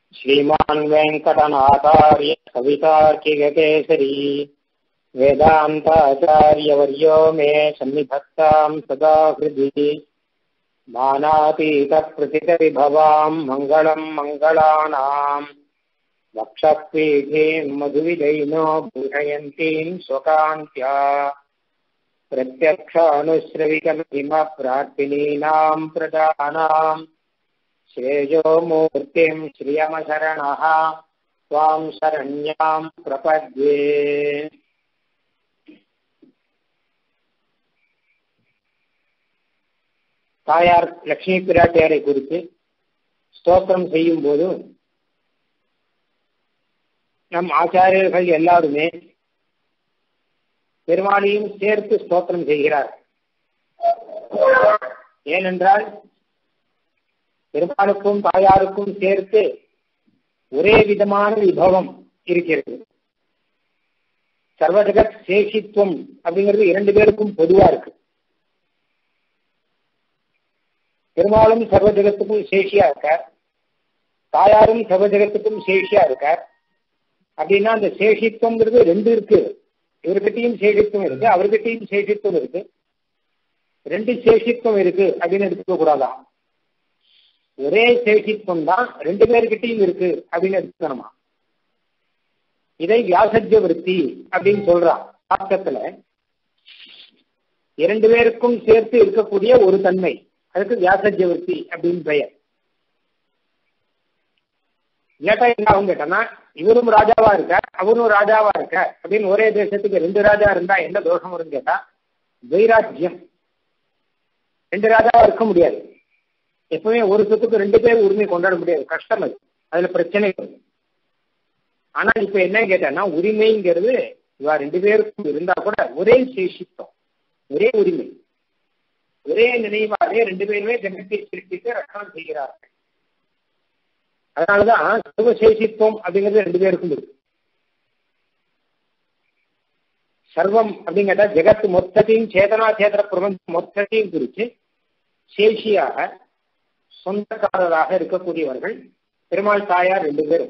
श्रीमान् वेङ्कटनाथार्य कवितार्किककेसरी वेदान्ताचार्यवर्यो मे सन्निधत्तां सदा हृदि मानातीतप्रतितविभवाम् मङ्गलम् मङ्गलानाम् वक्षःपीठीम् मधुविजयिनो भूषयन्तीम् स्वकान्त्या प्रत्यक्षानुश्रविकमहिमप्रार्थिनीनाम् प्रदानाम् श्रेयो मूर्तिम् श्रियमशरणः त्वां शरण्याम् प्रपद्ये. தாயார் லட்சுமி பிராட்டியாரை குறித்து ஸ்தோத்திரம் செய்யும் போது நம் ஆச்சாரியர்கள் எல்லாருமே பெருமாளையும் சேர்த்து ஸ்தோத்திரம் செய்கிறார். ஏனென்றால் பெருமாளுக்கும் தாயாருக்கும் சேர்த்து ஒரே விதமான விபவம் இருக்கிறது. சர்வஜகத் சேஷித்துவம் அப்படிங்கிறது இரண்டு பேருக்கும் பொதுவா இருக்கு. பெருமாளும் சர்வஜகத்துக்கும் சேஷியா இருக்கார், தாயாரும் சர்வஜகத்துக்கும் சேஷியா இருக்கார். அப்படின்னா அந்த சேஷித்துவங்கிறது ரெண்டு இருக்கு. இவர்கிட்டையும் சேஷித்துவம் இருக்கு, அவர்கிட்டையும் சேஷித்துவம் இருக்கு. ரெண்டு சேஷித்துவம் இருக்கு அப்படின்னு எடுத்துக்க கூடாதான். ஒரே சேஷித்துவம் தான் ரெண்டு பேர்கிட்டையும் இருக்கு அப்படின்னு எடுத்துக்கணுமா. இதை வியாசஜ்ய விருத்தி அப்படின்னு சொல்றான். சாஸ்திரத்துல இரண்டு பேருக்கும் சேர்த்து இருக்கக்கூடிய ஒரு தன்மை, அதுக்கு வியாசஜ்ய விருத்தி அப்படின்னு பெயர். இல்லாட்டா என்ன அவங்க கேட்டனா, இவரும் ராஜாவா இருக்கார் அவரும் ராஜாவா இருக்கார் அப்படின்னு ஒரே தேசத்துக்கு ரெண்டு ராஜா இருந்தா என்ன தோஷம் வரும்னு கேட்டா, வைராஜ்யம். ரெண்டு ராஜாவா இருக்க முடியாது. எப்பவுமே ஒரு சொத்துக்கு ரெண்டு பேர் உரிமை கொண்டாட முடியாது, கஷ்டம். அதுல பிரச்சனை வரும். ஆனா இப்ப என்ன கேட்டா, உரிமைங்கிறது இவா ரெண்டு பேருக்கும் இருந்தா கூட ஒரே சேஷித்தம், ஒரே உரிமை, ஒரே நினைவாக ரெண்டு பேருமே ஜனத்தை சிருஷ்டித்து ரட்சணம் செய்கிறார்கள். அதனாலதான் சர்வசேஷித்துவம் அப்படிங்கிறது ரெண்டு பேருக்கும் இருக்கு. சர்வம் அப்படிங்கிற ஜெகத் மொத்தத்தையும் சேதனா சேதன பிரபஞ்சம் மொத்தத்தையும் குறித்து சேஷியாக சொந்தக்காரராக இருக்கக்கூடியவர்கள் பெருமாள் தாயார் ரெண்டு பேரும்.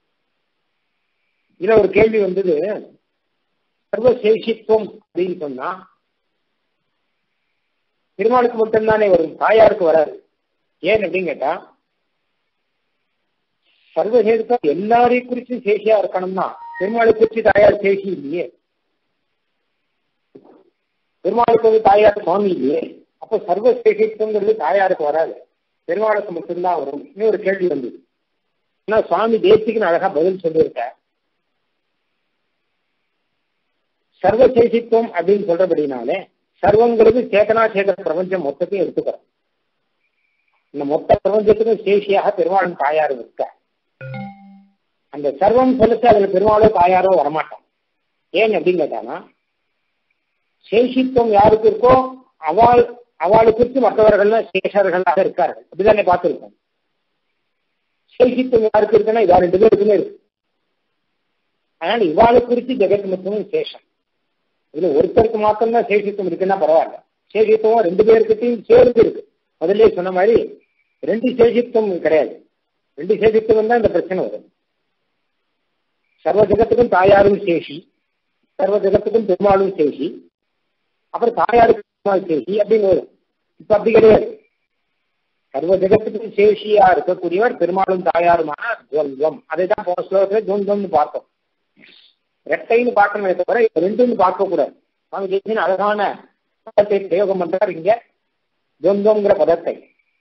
இதுல ஒரு கேள்வி வந்தது, சர்வசேஷித்துவம் அப்படின்னு சொன்னா பெருமாளுக்கு மட்டும்தானே வரும், தாயாருக்கு வராது. ஏன் அப்படின்னு கேட்டா, சர்வசேஷம் எல்லாரையும் குறிச்சு சேஷியா இருக்கணும்னா பெருமாளை குறிச்சு தாயார் சேஷி இல்லையே, பெருமாளுக்கு தாயார் சுவாமி இல்லையே. அப்போ சர்வசேஷித்துவங்கிறது தாயாருக்கு வராது, பெருமாளுக்கு மட்டும்தான் வரும். இன்னும் ஒரு கேள்வி வந்தது. ஆனா சுவாமி தேசிகன் அழகா பதில் சொல்லியிருக்க. சர்வசேஷித்துவம் அப்படின்னு சொல்றபடினாலே சர்வங்கிறது சேதனா சேதன பிரபஞ்சம் மொத்தத்தையும் எடுத்துக்கிறோம். இந்த மொத்த பிரபஞ்சத்துக்கும் சேஷியாக பெருமாளும் தாயாரும் இருக்க. அந்த சர்வம் சொல்லிச்சு அதுல பெருமாளோ தாயாரோ வரமாட்டான். ஏன் அப்படின்னு கேட்டானா, சேஷித்துவம் யாருக்கு இருக்கோ அவளை குறித்து மற்றவர்கள் சேஷர்களாக இருக்கார்கள். அப்படிதானே பார்த்திருக்கோம். சேஷித்துவம் யாருக்கு இருக்குன்னா இவா ரெண்டு பேருக்குமே இருக்கு. அதனால இவாளை குறித்து ஜெகத் மொத்தமும் சேஷம். இதுல ஒருத்தருக்கு மாத்திரம்தான் சேஷித்துவம் இருக்குன்னா பரவாயில்ல, சேஷித்துவம் ரெண்டு பேருக்கிட்டையும் சேர்ந்து இருக்கு. முதல்ல சொன்ன மாதிரி ரெண்டு சேஷித்துவம் கிடையாது. ரெண்டு சேஷித்துவம் தான் இந்த பிரச்சனை வரும். சர்வ ஜெகத்துக்கும் தாயாரும் சேஷி, சர்வ ஜெகத்துக்கும் பெருமாளும் சேஷி, அப்புறம் தாயாருக்கு சேஷி அப்படின்னு வரும். இப்ப அப்படி கிடையாது. சர்வ ஜெகத்துக்கும் சேஷியா இருக்கக்கூடியவர் பெருமாளும் தாயாருமான துவந்தம். அதை தான் போன ஸ்லோகத்துல துவந்தம்னு பார்த்தோம். ரெட்டைன்னு பார்க்கணுமே தவிர ரெண்டுன்னு பார்க்க கூடாது. சுவாமி தேசிகன் அழகான பதத்தை பிரயோகம் பண்றார் இங்க, துவந்தம்ங்கிற பதத்தை.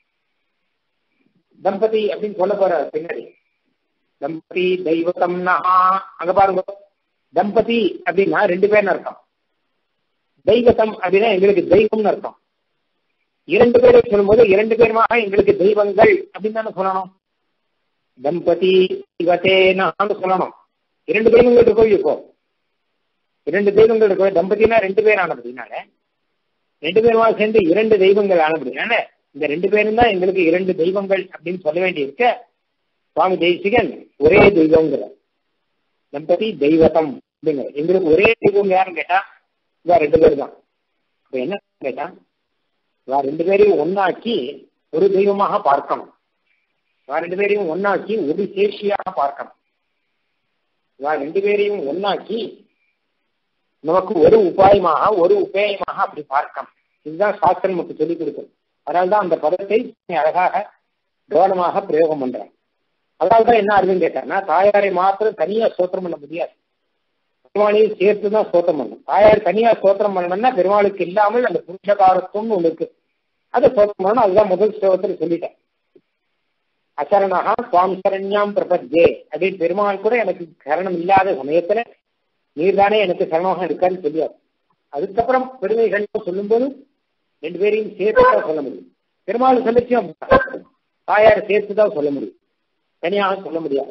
தம்பதி அப்படின்னு சொல்ல போற பின்னாடி, தம்பதி தெய்வத்தம் அங்க பாருங்க. தம்பதி அப்படின்னா ரெண்டு பேர்னு அர்த்தம், தெய்வத்தம் அப்படின்னா எங்களுக்கு தெய்வம்னு அர்த்தம். இரண்டு பேரை சொல்லும் போது இரண்டு பேருமாக எங்களுக்கு தெய்வங்கள் அப்படின்னு தானே சொல்லணும். தம்பதி தெய்வத்தேன்னு சொல்லணும். இரண்டு தெய்வங்கள் இருக்கோ இப்போ, இரண்டு தெய்வங்கள் இருக்கோ. தம்பதினா ரெண்டு பேர் ஆனபடினால, ரெண்டு பேருமா சேர்ந்து இரண்டு தெய்வங்கள் ஆனபடினால இந்த ரெண்டு பேரும் தான் எங்களுக்கு இரண்டு தெய்வங்கள் அப்படின்னு சொல்ல வேண்டி இருக்க. சுவாமி தேசிகன் ஒரே தெய்வங்கிற தம்பதி தெய்வத்தம் அப்படிங்கிற எங்களுக்கு ஒரே தெய்வம் யாருன்னு கேட்டா இவா ரெண்டு பேர் தான். இப்ப என்ன கேட்டா, இவா ரெண்டு பேரையும் ஒன்னாக்கி ஒரு தெய்வமாக பார்க்கணும். ரெண்டு பேரையும் ஒன்னாக்கி ஒரு சேஷியாக பார்க்கணும். ரெண்டு பேரையும் ஒன்னாக்கி நமக்கு ஒரு உபாயமாக ஒரு உபேயமாக அப்படி பார்க்கணும். இதுதான் சாஸ்திரம் நமக்கு சொல்லிக் கொடுக்கும். அதனால்தான் அந்த பதத்தை அழகாக கவனமாக பிரயோகம் பண்றாங்க. அதனால்தான் என்ன அர்த்தம் கேட்டாங்கன்னா, தாயாரை மாத்திரம் தனியா ஸ்தோத்திரம் பண்ண முடியாது, பெருமாளையும் சேர்த்துதான் ஸ்தோத்திரம் பண்ணணும். தாயார் தனியா ஸ்தோத்திரம் பண்ணணும்னா பெருமாளுக்கு இல்லாமல் அந்த புருஷகாரத்துவம்னு ஒண்ணு இருக்கு, அதை ஸ்தோத்திரம் பண்ணணும். அதுதான் முதல் ஸ்லோகத்தில் சொல்லிட்டேன். அசரணா சுவாமி சரண்யாம் பிரபத்யே அப்படின்னு பெருமாள் கூட எனக்கு சரணம் இல்லாத சமயத்துல நீர்தானே எனக்கு சரணமாக இருக்கான்னு சொல்லியாரு. அதுக்கப்புறம் பெருமைகள் சொல்லும்போது ரெண்டு பேரையும் சேர்த்துதான் சொல்ல முடியும். பெருமாள் சொல்லிச்சும் தாயார் சேர்த்துதான் சொல்ல முடியும், தனியாக சொல்ல முடியாது.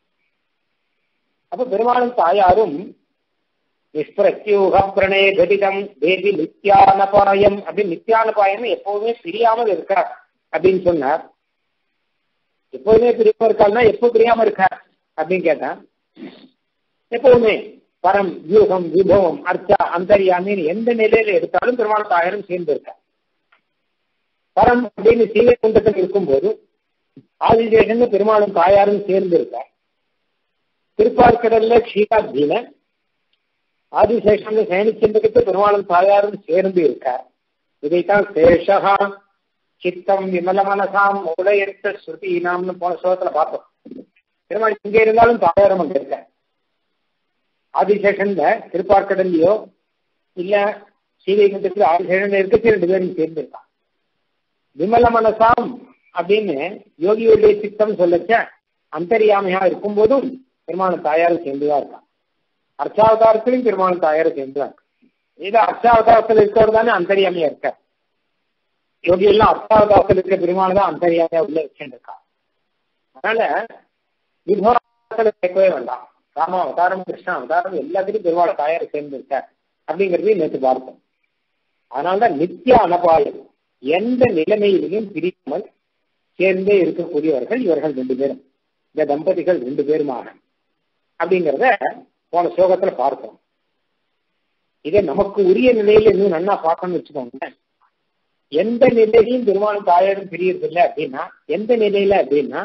அப்ப பெருமாளும் தாயாரும் நிஷ்பிரத்யூக பிரணய கடிதம் தேவி நித்யானபாயம் அப்படின்னு, நித்யானபாயம் எப்போதுமே பிரியாமல் இருக்கார் அப்படின்னு சொன்னார். எப்போதுமே பிரியாம இருக்காருன்னா எப்போ பிரியாம இருக்கார் அப்படின்னு கேட்டா, எப்போதுமே பரம் வியூகம் விபவம் அர்ச்சா அந்தரியாமின்னு எந்த நிலையில எடுத்தாலும் பெருமாள் தாயாரும் சேர்ந்து இருக்கார். பரம் அப்படின்னு சீவைகுண்டத்தில் இருக்கும்போது ஆதிசேஷன் பெருமாளும் தாயாரும் சேர்ந்து இருக்கார். திருப்பார்கடல்ல க்ஷீராப்தியில ஆதிசேஷன் சயனிச்சந்திரத்து பெருமாளும் தாயாரும் சேர்ந்து இருக்கார். இதைத்தான் சேஷகா சித்தம் விமல மனசாம் உடையெடுத்த ஸ்ருதி நாம்னு போன ஸ்லோகத்துல பார்த்தோம். பெருமாள் இங்க இருந்தாலும் தாயாரம் அங்க இருக்க. ஆதிசேஷன்ல திருப்பார்கடல்லையோ இல்ல ஸ்ரீவைகுண்டத்துல ஆதிசேஷன் இருக்க ரெண்டு பேரும் சேர்ந்து இருக்கான். விமல மனசாம் அப்படின்னு யோகியுடைய சித்தம் சொல்லச்ச அந்தரியாமையா இருக்கும் போதும் பெருமாள் தாயாரும் சேர்ந்துதான் இருக்கான். அர்ச்சாவதாரத்திலையும் பெருமாள் தாயாரும் சேர்ந்துதான் இருக்கு. இது அர்ச்சாவதாரத்தில் இருக்கிறவர் தானே அந்தரியாமையா இருக்க. யோகி எல்லாம் அர்ச்சாவதாரத்தில் இருக்கிற பெருமாள் தான் அந்தரியாமையா உள்ள வச்சுருக்கா. அதனால விபவத்துல கேட்கவே வேண்டாம். ராம அவதாரம் கிருஷ்ண அவதாரம் எல்லாத்திலையும் பெருமாள் தாயாரை சேர்ந்து இருக்க அப்படிங்கிறதையும் நேற்று பார்த்தோம். அதனால்தான் நித்திய அனபாயம், எந்த நிலைமையிலையும் பிரிக்காமல் சேர்ந்தே இருக்கக்கூடியவர்கள் இவர்கள் ரெண்டு பேரும், இந்த தம்பதிகள் ரெண்டு பேருமாக அப்படிங்கிறத போன ஸ்லோகத்துல பார்த்தோம். இதை நமக்கு உரிய நிலையில இன்னும் நல்லா பார்க்கணும்னு வச்சுக்கோங்க. எந்த நிலையிலையும் பெருமாளும் தாயாரும் பிரியறது இல்லை அப்படின்னா, எந்த நிலையில அப்படின்னா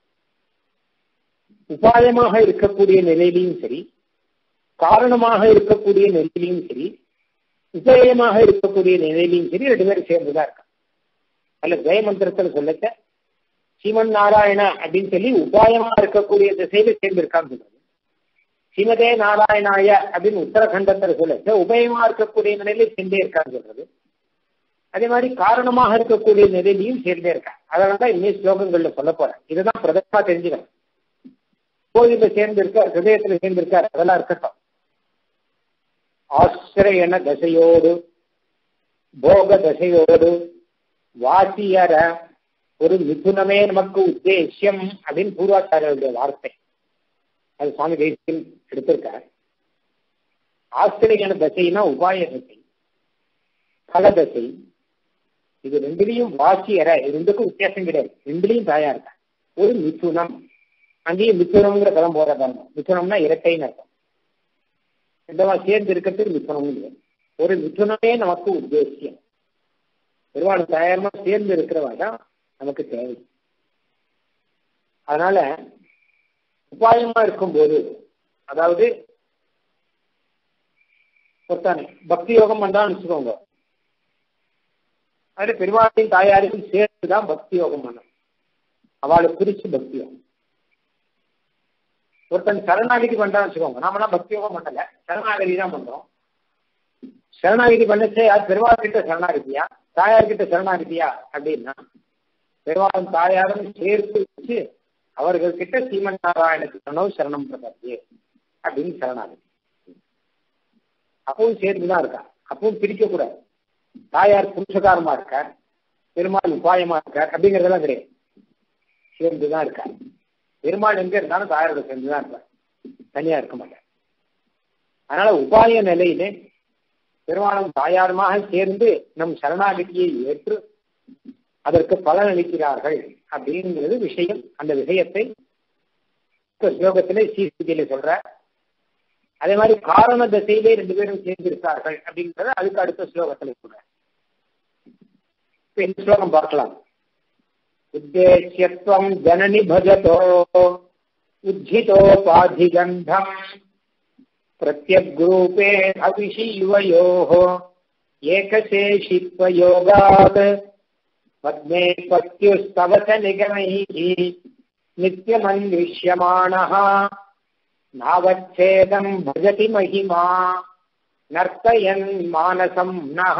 உபாயமாக இருக்கக்கூடிய நிலையிலையும் சரி, காரணமாக இருக்கக்கூடிய நிலையிலையும் சரி, உபயமாக இருக்கக்கூடிய நிலையிலையும் சரி, ரெண்டு பேரும் சேர்ந்துதான் இருக்காங்க. அல்ல ஜெயமந்திரத்தில் சொல்லச்ச ஸ்ரீமன் நாராயண அப்படின்னு சொல்லி உபாயமா இருக்கக்கூடிய திசையில சேர்ந்து இருக்கான்னு சொல்றது. ஸ்ரீமதே நாராயணாய அப்படின்னு உத்தரகண்டத்தில் சொல்லச்ச உபயமா இருக்கக்கூடிய நிலையில சேர்ந்தே இருக்கான்னு சொல்றது. அதே மாதிரி காரணமாக இருக்கக்கூடிய நிலையிலையும் சேர்ந்தே இருக்காங்க. அதனாலதான் இன்னும் ஸ்லோகங்கள்ல சொல்ல போறேன். இதுதான் பிரதமா தெரிஞ்சுக்கணும். கோயில சேர்ந்து இருக்கார், ஹிருதயத்துல சேர்ந்து இருக்கார், அதெல்லாம் இருக்கட்டும். ஆசிரியன தசையோடு போக தசையோடு வாசியர ஒரு மிதுனமே நமக்கு உத்தேசியம் அப்படின்னு பூர்வாச்சாரியருடைய வார்த்தை. அது சுவாமி தேசிகன் எடுத்திருக்கார். ஆசிரியன தசைனா உபாய தசை, கலதசை. இது ரெண்டுலையும் வாசியர, ரெண்டுக்கும் வித்தியாசம் கிடையாது. ரெண்டுலையும் தாயா இருக்க. ஒரு மிதுனம், அங்கேயும் மிதுனம்ங்கிற பதம் போற பாருங்க. மிதுனம்னா இரட்டைன்னு அர்த்தம். ரெண்டவா சேர்ந்து இருக்கிறதுக்கு மிதுனம். ஒரு மிதுனமே நமக்கு உத்தேசியம். பெருமாள் தயாரமா சேர்ந்து இருக்கிறவா தான் நமக்கு தேவை. அதனால உபாயமா இருக்கும்போது, அதாவது ஒருத்தானே பக்தி யோகம் பண்ணான்னு வச்சுக்கோங்க, அது பெருமாளின் தாயாரையும் சேர்த்துதான் பக்தி யோகம் பண்ணணும். அவளை குறிச்சு பக்தி யோகம். ஒருத்தன் சரணாகிதி பண்றான்னு வச்சுக்கோங்க, நாமெல்லாம் பக்தி யோகம் பண்ணல, சரணாகதி தான் பண்றோம். சரணாகிதி பண்ணச்சே அது பெருமாள் கிட்ட சரணாகிதியா தாயார்கிட்ட சரணாகிதியா அப்படின்னா, பெருமாளும் தாயாரும் சேர்த்து வச்சு அவர்கள் கிட்ட ஸ்ரீமன் நாராயண சரணம் பிரபத்தியே அப்படின்னு சரணாகிதி. அப்பவும் சேர்ந்துதான் இருக்கா, அப்பவும் பிரிக்க கூடாது. தாயார் புருஷகாரமா இருக்கார், பெருமாள் உபாயமா இருக்கார் அப்படிங்கறதெல்லாம் கிடையாது. சேர்ந்துதான் இருக்கார். பெருமாள் எங்க இருந்தாலும் தாயாரோட சேர்ந்துதான் இருப்பார், தனியா இருக்க மாட்டார். அதனால உபாய நிலையிலே பெருமாளும் தாயாருமாக சேர்ந்து நம் சரணாகதியை ஏற்று அதற்கு பலன் அளிக்கிறார்கள் அப்படிங்கிறது விஷயம். அந்த விஷயத்தை ஸ்லோகத்திலே ஸ்ரீஸ்தியில சொல்ற. அதே மாதிரி காரண தசையிலே ரெண்டு பேரும் சேர்ந்திருக்கார்கள் அப்படிங்கிறத அதுக்கு அடுத்த ஸ்லோகத்தில் சொல்ற. இந்த ஸ்லோகம் பார்க்கலாம். உத்தேசியத்வம் ஜனனி பஜதோ உத்திதோபாதிகந்தம் பிரத்யக்ரூபே அபிஷி யுவயோः ஏகசேஷித்வயோகாத் பத்மே பத்யுஸ்தவச நிகமைः நித்யமன்விஷ்யமாணः நாவச்சேதம் பஜதி மகிமா நர்த்தயன் மானசம் நஹ.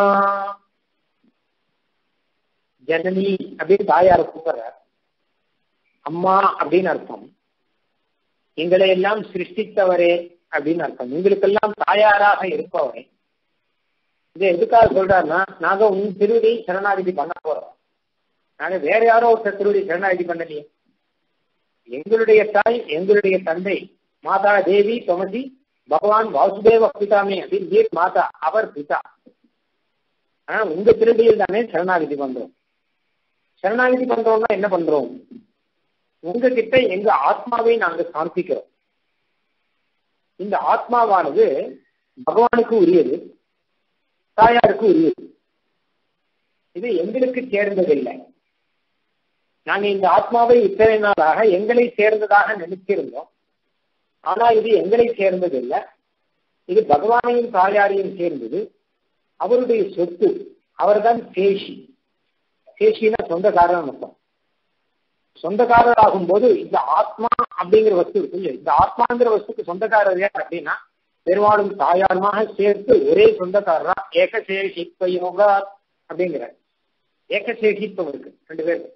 ஜனனி அப்படின்னு தாயார கூப்பிடுறார். அம்மா அப்படின்னு அர்த்தம். எங்களை எல்லாம் சிருஷ்டித்தவரே அப்படின்னு அர்த்தம். உங்களுக்கெல்லாம் தாயாராக இருப்பவரே. இதை எதுக்காக சொல்றாருன்னா, நாங்க உன் திருவடி சரணாகதி பண்ண போறோம். நாங்க வேற யாரோ ஒருத்தர் திருவடி சரணாகதி பண்ணலையே. எங்களுடைய தாய், எங்களுடைய தந்தை மாதா தேவி தொமசி பகவான் வாசுதேவ பிதாமே அப்படின்னு மாதா, அவர் பிதா. ஆனா உங்க திருடியில் தானே சரணாகதி பண்றோம். சரணாகதி பண்றோம்னா என்ன பண்றோம்? உங்ககிட்ட எங்க ஆத்மாவை நாங்க சாந்திக்கிறோம். இந்த ஆத்மாவானது பகவானுக்கு உரியது, தாயாருக்கு உரியது. இது எங்களுக்கு சேர்ந்ததில்லை. நாங்க இந்த ஆத்மாவை இத்தனை நாளாக எங்களை சேர்ந்ததாக நினைச்சிருந்தோம். ஆனா இது எங்களை சேர்ந்ததில்லை. இது பகவானையும் தாயாரையும் சேர்ந்தது. அவருடைய சொத்து. அவர்தான் சேஷி. சேஷினா சொந்தக்காரன் அர்த்தம். சொந்தக்காரர் ஆகும் போது இந்த ஆத்மா அப்படிங்கிற வஸ்து இருக்கு. இந்த ஆத்மாங்கிற வஸ்துக்கு சொந்தக்காரர் யார் அப்படின்னா பெருமாளும் தாயாருமாக சேர்த்து ஒரே சொந்தக்காரரா ஏகசேஷித்வ யோகா அப்படிங்கிற ஏகசேஷித்வம் இருக்கு ரெண்டு பேருக்கு.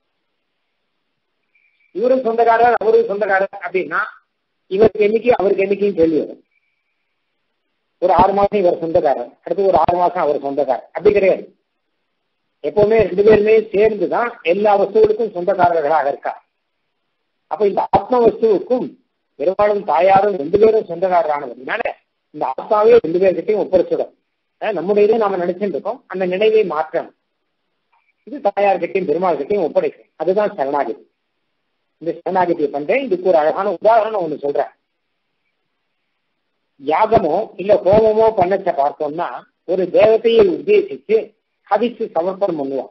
இவரும் சொந்தக்காரர் அவரும் சொந்தக்காரர் அப்படின்னா இவருக்கு என்னைக்கு அவருக்கு என்னைக்கும் கேள்வி வரும். ஒரு 6 மாசம் இவர் சொந்தக்காரர், அடுத்து ஒரு 6 மாசம் அவர் சொந்தக்காரர். அப்படி கிடையாது. எப்பவுமே ரெண்டு பேருமே சேர்ந்துதான் எல்லா வஸ்துகளுக்கும் சொந்தக்காரர்களாக இருக்கா. அப்ப இந்த ஆத்ம வஸ்துவுக்கும் பெரும்பாலும் தாயாரும் ரெண்டு பேரும் சொந்தக்காரரானதுனால இந்த ஆத்மாவே ரெண்டு பேர்கிட்டையும் ஒப்படைச்சிடும். நம்முடைய இதை நாம நினைச்சுட்டு இருக்கோம். அந்த நினைவை மாற்றணும். இது தாயார்கிட்டையும் பெருமாள் கிட்டையும் ஒப்படைக்கும். அதுதான் சரணாகதி. இந்த சரணாகதியை பண்றேன். இதுக்கு ஒரு அழகான உதாரணம் ஒண்ணு சொல்றேன். யாகமோ இல்ல ஹோமமோ பண்ணச்ச பார்த்தோம்னா ஒரு தேவதையை உத்தேசிச்சு ஹவிச்சு சமர்ப்பணம் பண்ணுவான்.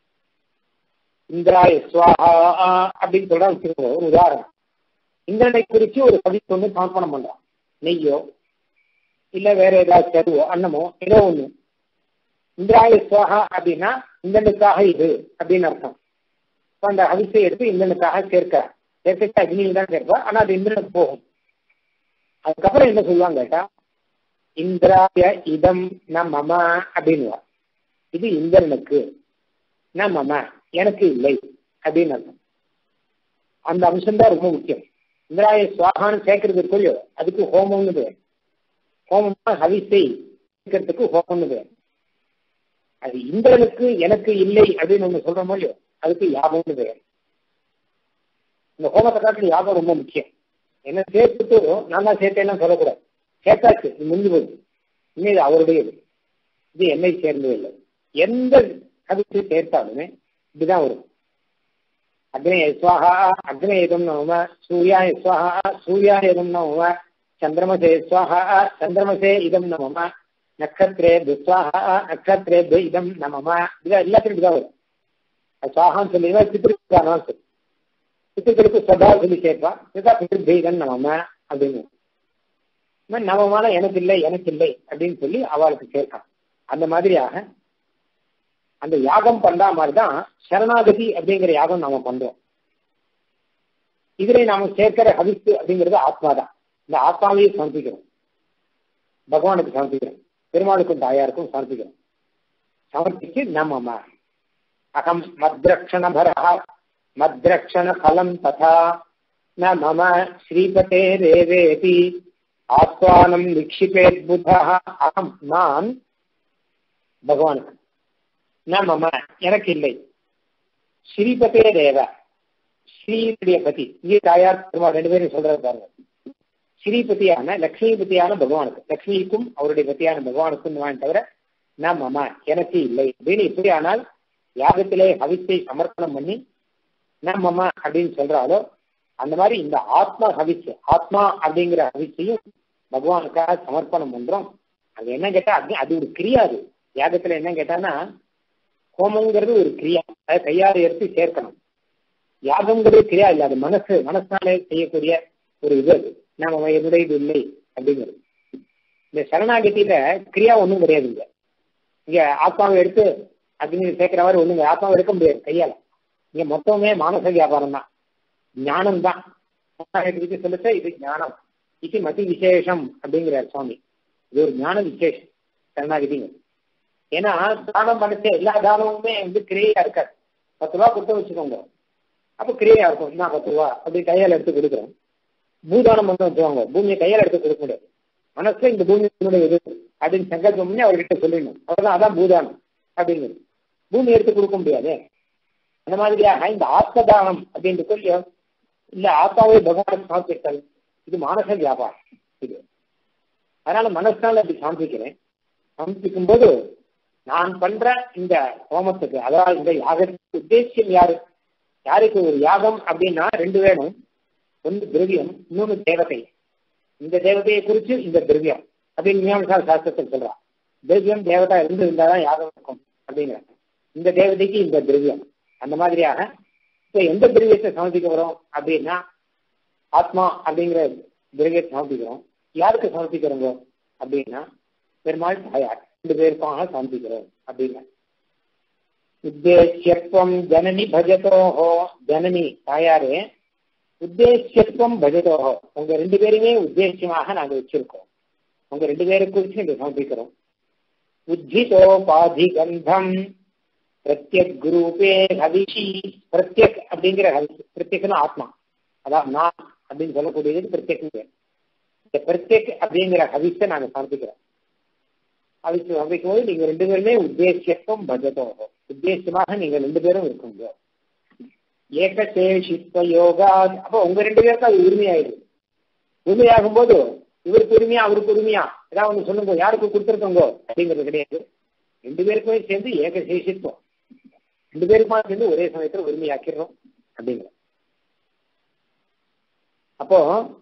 இந்திராய ஸ்வாஹா அப்படின்னு சொல்ற ஒரு உதாரணம். இந்திரனை குறிச்சு ஒரு ஹவிச்சு ஒண்ணு சமர்ப்பணம் பண்றான். நெய்யோ இல்ல வேற ஏதாவது செருவோ அன்னமோ ஏதோ ஒண்ணு. இந்திராய ஸ்வாஹா அப்படின்னா இந்திரனுக்காக இது அப்படின்னு அர்த்தம். அந்த ஹவிசை எடுத்து இந்திரனுக்காக சேர்க்கிறார். சேர்க்க அக்னியில் தான் சேர்ப்பா. ஆனா அது இந்திரனுக்கு போகும். அதுக்கப்புறம் என்ன சொல்லுவாங்க கேட்டா, இந்திராய இதம் ந மம அப்படின்னுவா. இது இந்திரனுக்கு, ந மம எனக்கு இல்லை அப்படின்னு அர்த்தம். அந்த அம்சம்தான் ரொம்ப முக்கியம். இந்திராய சுவாகான்னு சேர்க்கறது இருக்கோ அதுக்கு ஹோமம்னு பேர். ஹோமம்னா ஹவிசை சேர்க்கறதுக்கு ஹோமம்னு பேர். அது இந்திரனுக்கு எனக்கு இல்லை அப்படின்னு ஒண்ணு சொல்றோமோ இல்லையோ அதுக்கு யாகம்னு பேர். இந்த ஹோமத்தை காட்டில் யாகம் ரொம்ப முக்கியம். என்ன சேர்த்துட்டு நான் தான் சேர்த்தேன்னு சொல்லக்கூடாது. சேர்த்தாச்சு, இது முடிஞ்சு போகுது. இன்னும் இது அவருடையது, இது என்னை சேர்ந்தது இல்லை. எந்த கவித்து சேர்த்தாலுமே இப்படிதான் வரும். அக்னேய ஸ்வாஹா அக்னேயம் நவம, சூர்யாய ஸ்வாஹா சூர்யாய இதம் நவம, சந்திரமசே ஸ்வாஹா சந்திரமசே இதம் நவம, நட்சத்திரே துஸ்வாஹா நட்சத்திரே இதம் நமம. இதான் எல்லாத்திலும் இப்படிதான் வரும். சுவாகான்னு சொல்லிடுவா. பித்திருக்கான சொல்லி பித்திருக்களுக்கு சதா சொல்லி சேர்ப்பா. பித்திருபீகன் நமம அப்படின்னு நவமான எனக்கு இல்லை எனக்கு இல்லை அப்படின்னு சொல்லி அவளுக்கு சேர்க்கலாம். அந்த மாதிரியாக அந்த யாகம் பண்ற மாதிரிதான் சரணாகதி அப்படிங்கிற யாகம் நாம பண்றோம். இதுல நாம சேர்க்கிற ஹவித்து அப்படிங்கிறது ஆத்மாதான். இந்த ஆத்மாவையே சமர்ப்பிக்கிறோம். பகவானுக்கு சமர்ப்பிக்கிறோம், பெருமாளுக்கும் தாயாருக்கும் சமர்ப்பிக்கிறோம். சமர்ப்பிச்சு நம்ம அகம் மத்ரக்ஷண பரஹ மத்ரக்ஷண பலம் ததா ந மம ஸ்ரீபதே தேவேதி ஆத்மானம் நிக்ஷிபேத் புத்தா. அகம் நான் பகவானுக்கு, ந மம எனக்கு இல்லை, ஸ்ரீபதே தேவ ஸ்ரீனுடைய பதி. இங்கே தாயார் பெருமாள் ரெண்டு பேரும் சொல்றது பாருங்க. ஸ்ரீபதியான லக்ஷ்மிபதியான பகவானுக்கு, லக்ஷ்மிக்கும் அவருடைய பத்தியான பகவானுக்கும் தவிர ந மம எனக்கு இல்லை அப்படின்னு எப்படி ஆனால் யாகத்திலே ஹவித்தை சமர்ப்பணம் பண்ணி ந மம அப்படின்னு சொல்றாலோ அந்த மாதிரி இந்த ஆத்மா ஹவிச்சு, ஆத்மா அப்படிங்கிற ஹவிச்சையும் பகவானுக்காக சமர்ப்பணம் பண்றோம். அது என்ன கேட்டா அது ஒரு கிரியாது. யாகத்துல என்ன கேட்டான்னா ஹோமங்கிறது ஒரு கிரியா, அதை கையாறு எடுத்து சேர்க்கணும். யாகம்ங்கிறது கிரியா இல்லை, அது மனசாலே செய்யக்கூடிய ஒரு இது. அது நாம என்னுடைய இது இல்லை அப்படிங்கிறது. இந்த சரணாகதியில கிரியா ஒன்றும் கிடையாது. இங்க ஆத்மாவை எடுத்து அக்னி சேர்க்கிற மாதிரி ஒண்ணுங்க ஆத்மாவை எடுக்க முடியாது கையால. இங்க மொத்தமே மானச வியாபாரம் தான், ஞானம் தான். சொல்லுச்ச இது ஞானம், இது மதி விசேஷம் அப்படிங்கிறார் சுவாமி. இது ஒரு ஞான விசேஷம் சரணாகதிங்க. ஏன்னா தானம் பண்ணிச்ச எல்லா தானமுமே கிரியையா இருக்காது. 10 ரூபா கொடுத்து வச்சுக்கோங்க, அப்ப கிரியையா இருக்கும். என்ன 10 ரூபா அப்படி கையால் எடுத்து கொடுக்குறோம். பூதானம் பண்ண வச்சுக்கோங்க, பூமியை கையால் எடுத்து கொடுக்க முடியாது. மனசுல இந்த பூமியினுடைய இது அப்படின்னு சங்கல்பம் பண்ணி அவர்கிட்ட சொல்லிடணும். அவ்வளவுதான், அதான் பூதானம் அப்படிங்கிறது. பூமி எடுத்து கொடுக்க முடியாது. அந்த மாதிரியாக இந்த ஆத்மதானம் அப்படின்ற சொல்லி இல்ல ஆத்மாவை பகவானுக்கு சமர்ப்பித்தல், இது மானச வியாபாரம் இது. அதனால மனசால அப்படி சமர்ப்பிக்கிறேன். சமர்ப்பிக்கும் போது நான் பண்ற இந்த ஹோமத்துக்கு, அதாவது இந்த யாகத்துக்கு உத்தேசியம் யாரு? யாருக்கு ஒரு யாகம் அப்படின்னா 2 வேணும். ஒன்று திரவியம், இன்னொன்று தேவதை. இந்த தேவதையை குறிச்சு இந்த திரவியம் அப்படின்னு மீமாம்சா சாஸ்திரத்தில் சொல்றான். திரவியம் தேவதா இருந்தாதான் யாகம் இருக்கும் அப்படிங்கிற. இந்த தேவதைக்கு இந்த திரவியம். அந்த மாதிரியாக இப்ப எந்த திரவியத்தை சமர்ப்பிக்க வரோம் அப்படின்னா ஆத்மா அப்படிங்கிற திரவியத்தை சமர்ப்பிக்கிறோம். யாருக்கு சமர்ப்பிக்கிறோங்க அப்படின்னா பெருமாள் தாயார் 2 பேருக்காக சமர்ப்பிக்கிறோம் அப்படின்னா. உத்தேசியத்துவம் ஜனனி பஜதோஹோ, ஜனனி தாயாரே, உத்தேசியத்துவம் பஜதோஹோ, உங்க 2 பேருமே உத்தேசியமாக நாங்க வச்சிருக்கோம். உங்க 2 பேரை குறிச்சு இங்க சமர்ப்பிக்கிறோம். உஜ்ஜிதோபாதி கந்தம் பிரத்யக் குரூபே ஹவிஷி, பிரத்யக் அப்படிங்கிற ஹவிஷ், பிரத்யக்னா ஆத்மா, அதான் நான் அப்படின்னு சொல்லக்கூடியது பிரத்யக். இந்த பிரத்யக் அப்படிங்கிற ஹவிஷை நாங்க சமர்ப்பிக்கிறோம். ஹவிஷ் சமர்ப்பிக்கும் போது நீங்க 2 பேருமே உத்தேசியத்துவம் பஜதோஹோ, உத்தேசமாக நீங்க 2 பேரும் இருக்குங்க. ஏகசேஷித்வ யோகா, அப்போ உங்க 2 பேருக்கு அது உரிமையாயிடுது. உரிமையாகும் போது இவருக்கு உரிமையா அவருக்கு உரிமையா ஏதாவது ஒண்ணு சொல்லுங்க, யாருக்கு கொடுத்துருக்கோங்க அப்படிங்கிறது கிடையாது. 2 பேருக்குமே சேர்ந்து ஏகசேஷித்வம், 2 பேருக்குமா சேர்ந்து ஒரே சமயத்தில் உரிமையாக்கிறோம் அப்படிங்கிற. அப்போ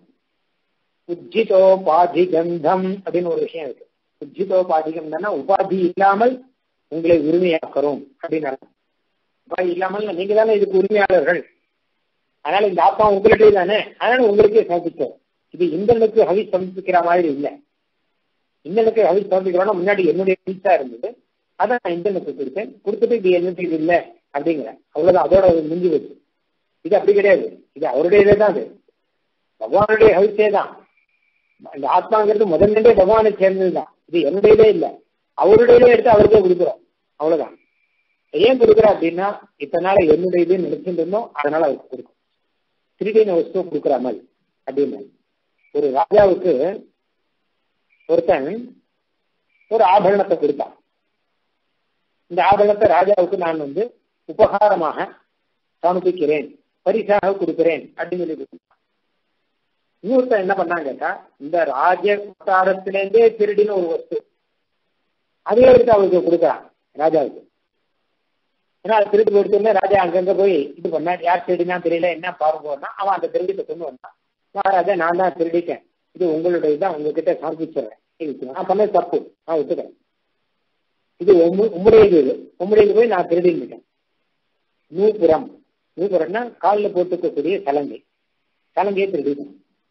உஜ்ஜிதோபாதி கந்தம் அப்படின்னு ஒரு விஷயம் இருக்கு. உஜ்ஜிதோபாதி கந்தம்னா உபாதி இல்லாமல் உங்களை உரிமையாக்கிறோம் அப்படின்னு அர்த்தம். உபாதி இல்லாமல் நீங்க தானே இதுக்கு உரிமையாளர்கள், அதனால இந்த ஆத்மா உங்களுடைய தானே, அதனால உங்களுக்கே சமர்ப்பிச்சோம். இது இந்தனுக்கு ஹவி சமர்ப்பிக்கிற மாதிரி இல்லை. இந்தனுக்கு ஹவி சமர்ப்பிக்கிறோம்னா முன்னாடி என்னுடைய ஹவிஸா இருந்தது, அதான் நான் இந்தனுக்கு கொடுத்தேன். கொடுத்துட்டு இது என்னது இது இல்லை அப்படிங்கிற, அவ்வளவுதான், அதோட முடிஞ்சு வச்சு. இது அப்படி கிடையாது, இது அவருடையதே தான். அது பகவானுடைய ஹவிஸே தான். இந்த ஆத்மாங்கிறது முதல்ல பகவானை சேர்ந்ததுதான். இது என்னுடையதே இல்லை, அவருடையதே எடுத்து அவருக்கே கொடுக்குறோம், அவ்வளவுதான். ஏன் கொடுக்குற அப்படின்னா இத்தனை நாள் என்னுடையது நினைச்சுட்டு இருந்தோம், அதனால அவருக்கு கொடுக்கும். திருடின வஸ்துவை கொடுக்குற மாதிரி அப்படின்னு. ஒரு ராஜாவுக்கு ஒருத்தன் ஒரு ஆபரணத்தை கொடுத்தான். இந்த ஆபரணத்தை ராஜாவுக்கு நான் உபகாரமாக சமர்ப்பிக்கிறேன், பரிசாக கொடுக்கிறேன் அப்படின்னு சொல்லி கொடுத்தான். இன்னொருத்தன் என்ன பண்ணான்னு கேட்டா, இந்த ராஜகாரத்திலேருந்தே திருடின ஒரு வஸ்து அதே எடுத்து அவருக்கு கொடுக்குறான் ராஜாவுக்கு. ஏன்னா அது திருட்டு போயிடுச்சுன்னா ராஜா அங்கங்க போய் இது பண்ண, யார் திருடினா தெரியல, என்ன பாருங்கன்னா அவன் அந்த திருடித்தை கொண்டு வந்தான். மகாராஜா நான் தான் திருடிட்டேன், இது உங்களுடைய தான், உங்ககிட்ட சமர்ப்பிச்சிடுறேன், நான் பண்ணது தப்பு, நான் ஒத்துக்கிறேன், இது உம்முடையது, உம்முடையது போய் நான் திருடிட்டேன். நூபுரம், நூபுரம்னா காலில் போட்டுக்கக்கூடிய சலங்கை, சலங்கையை திருடிட்டேன்.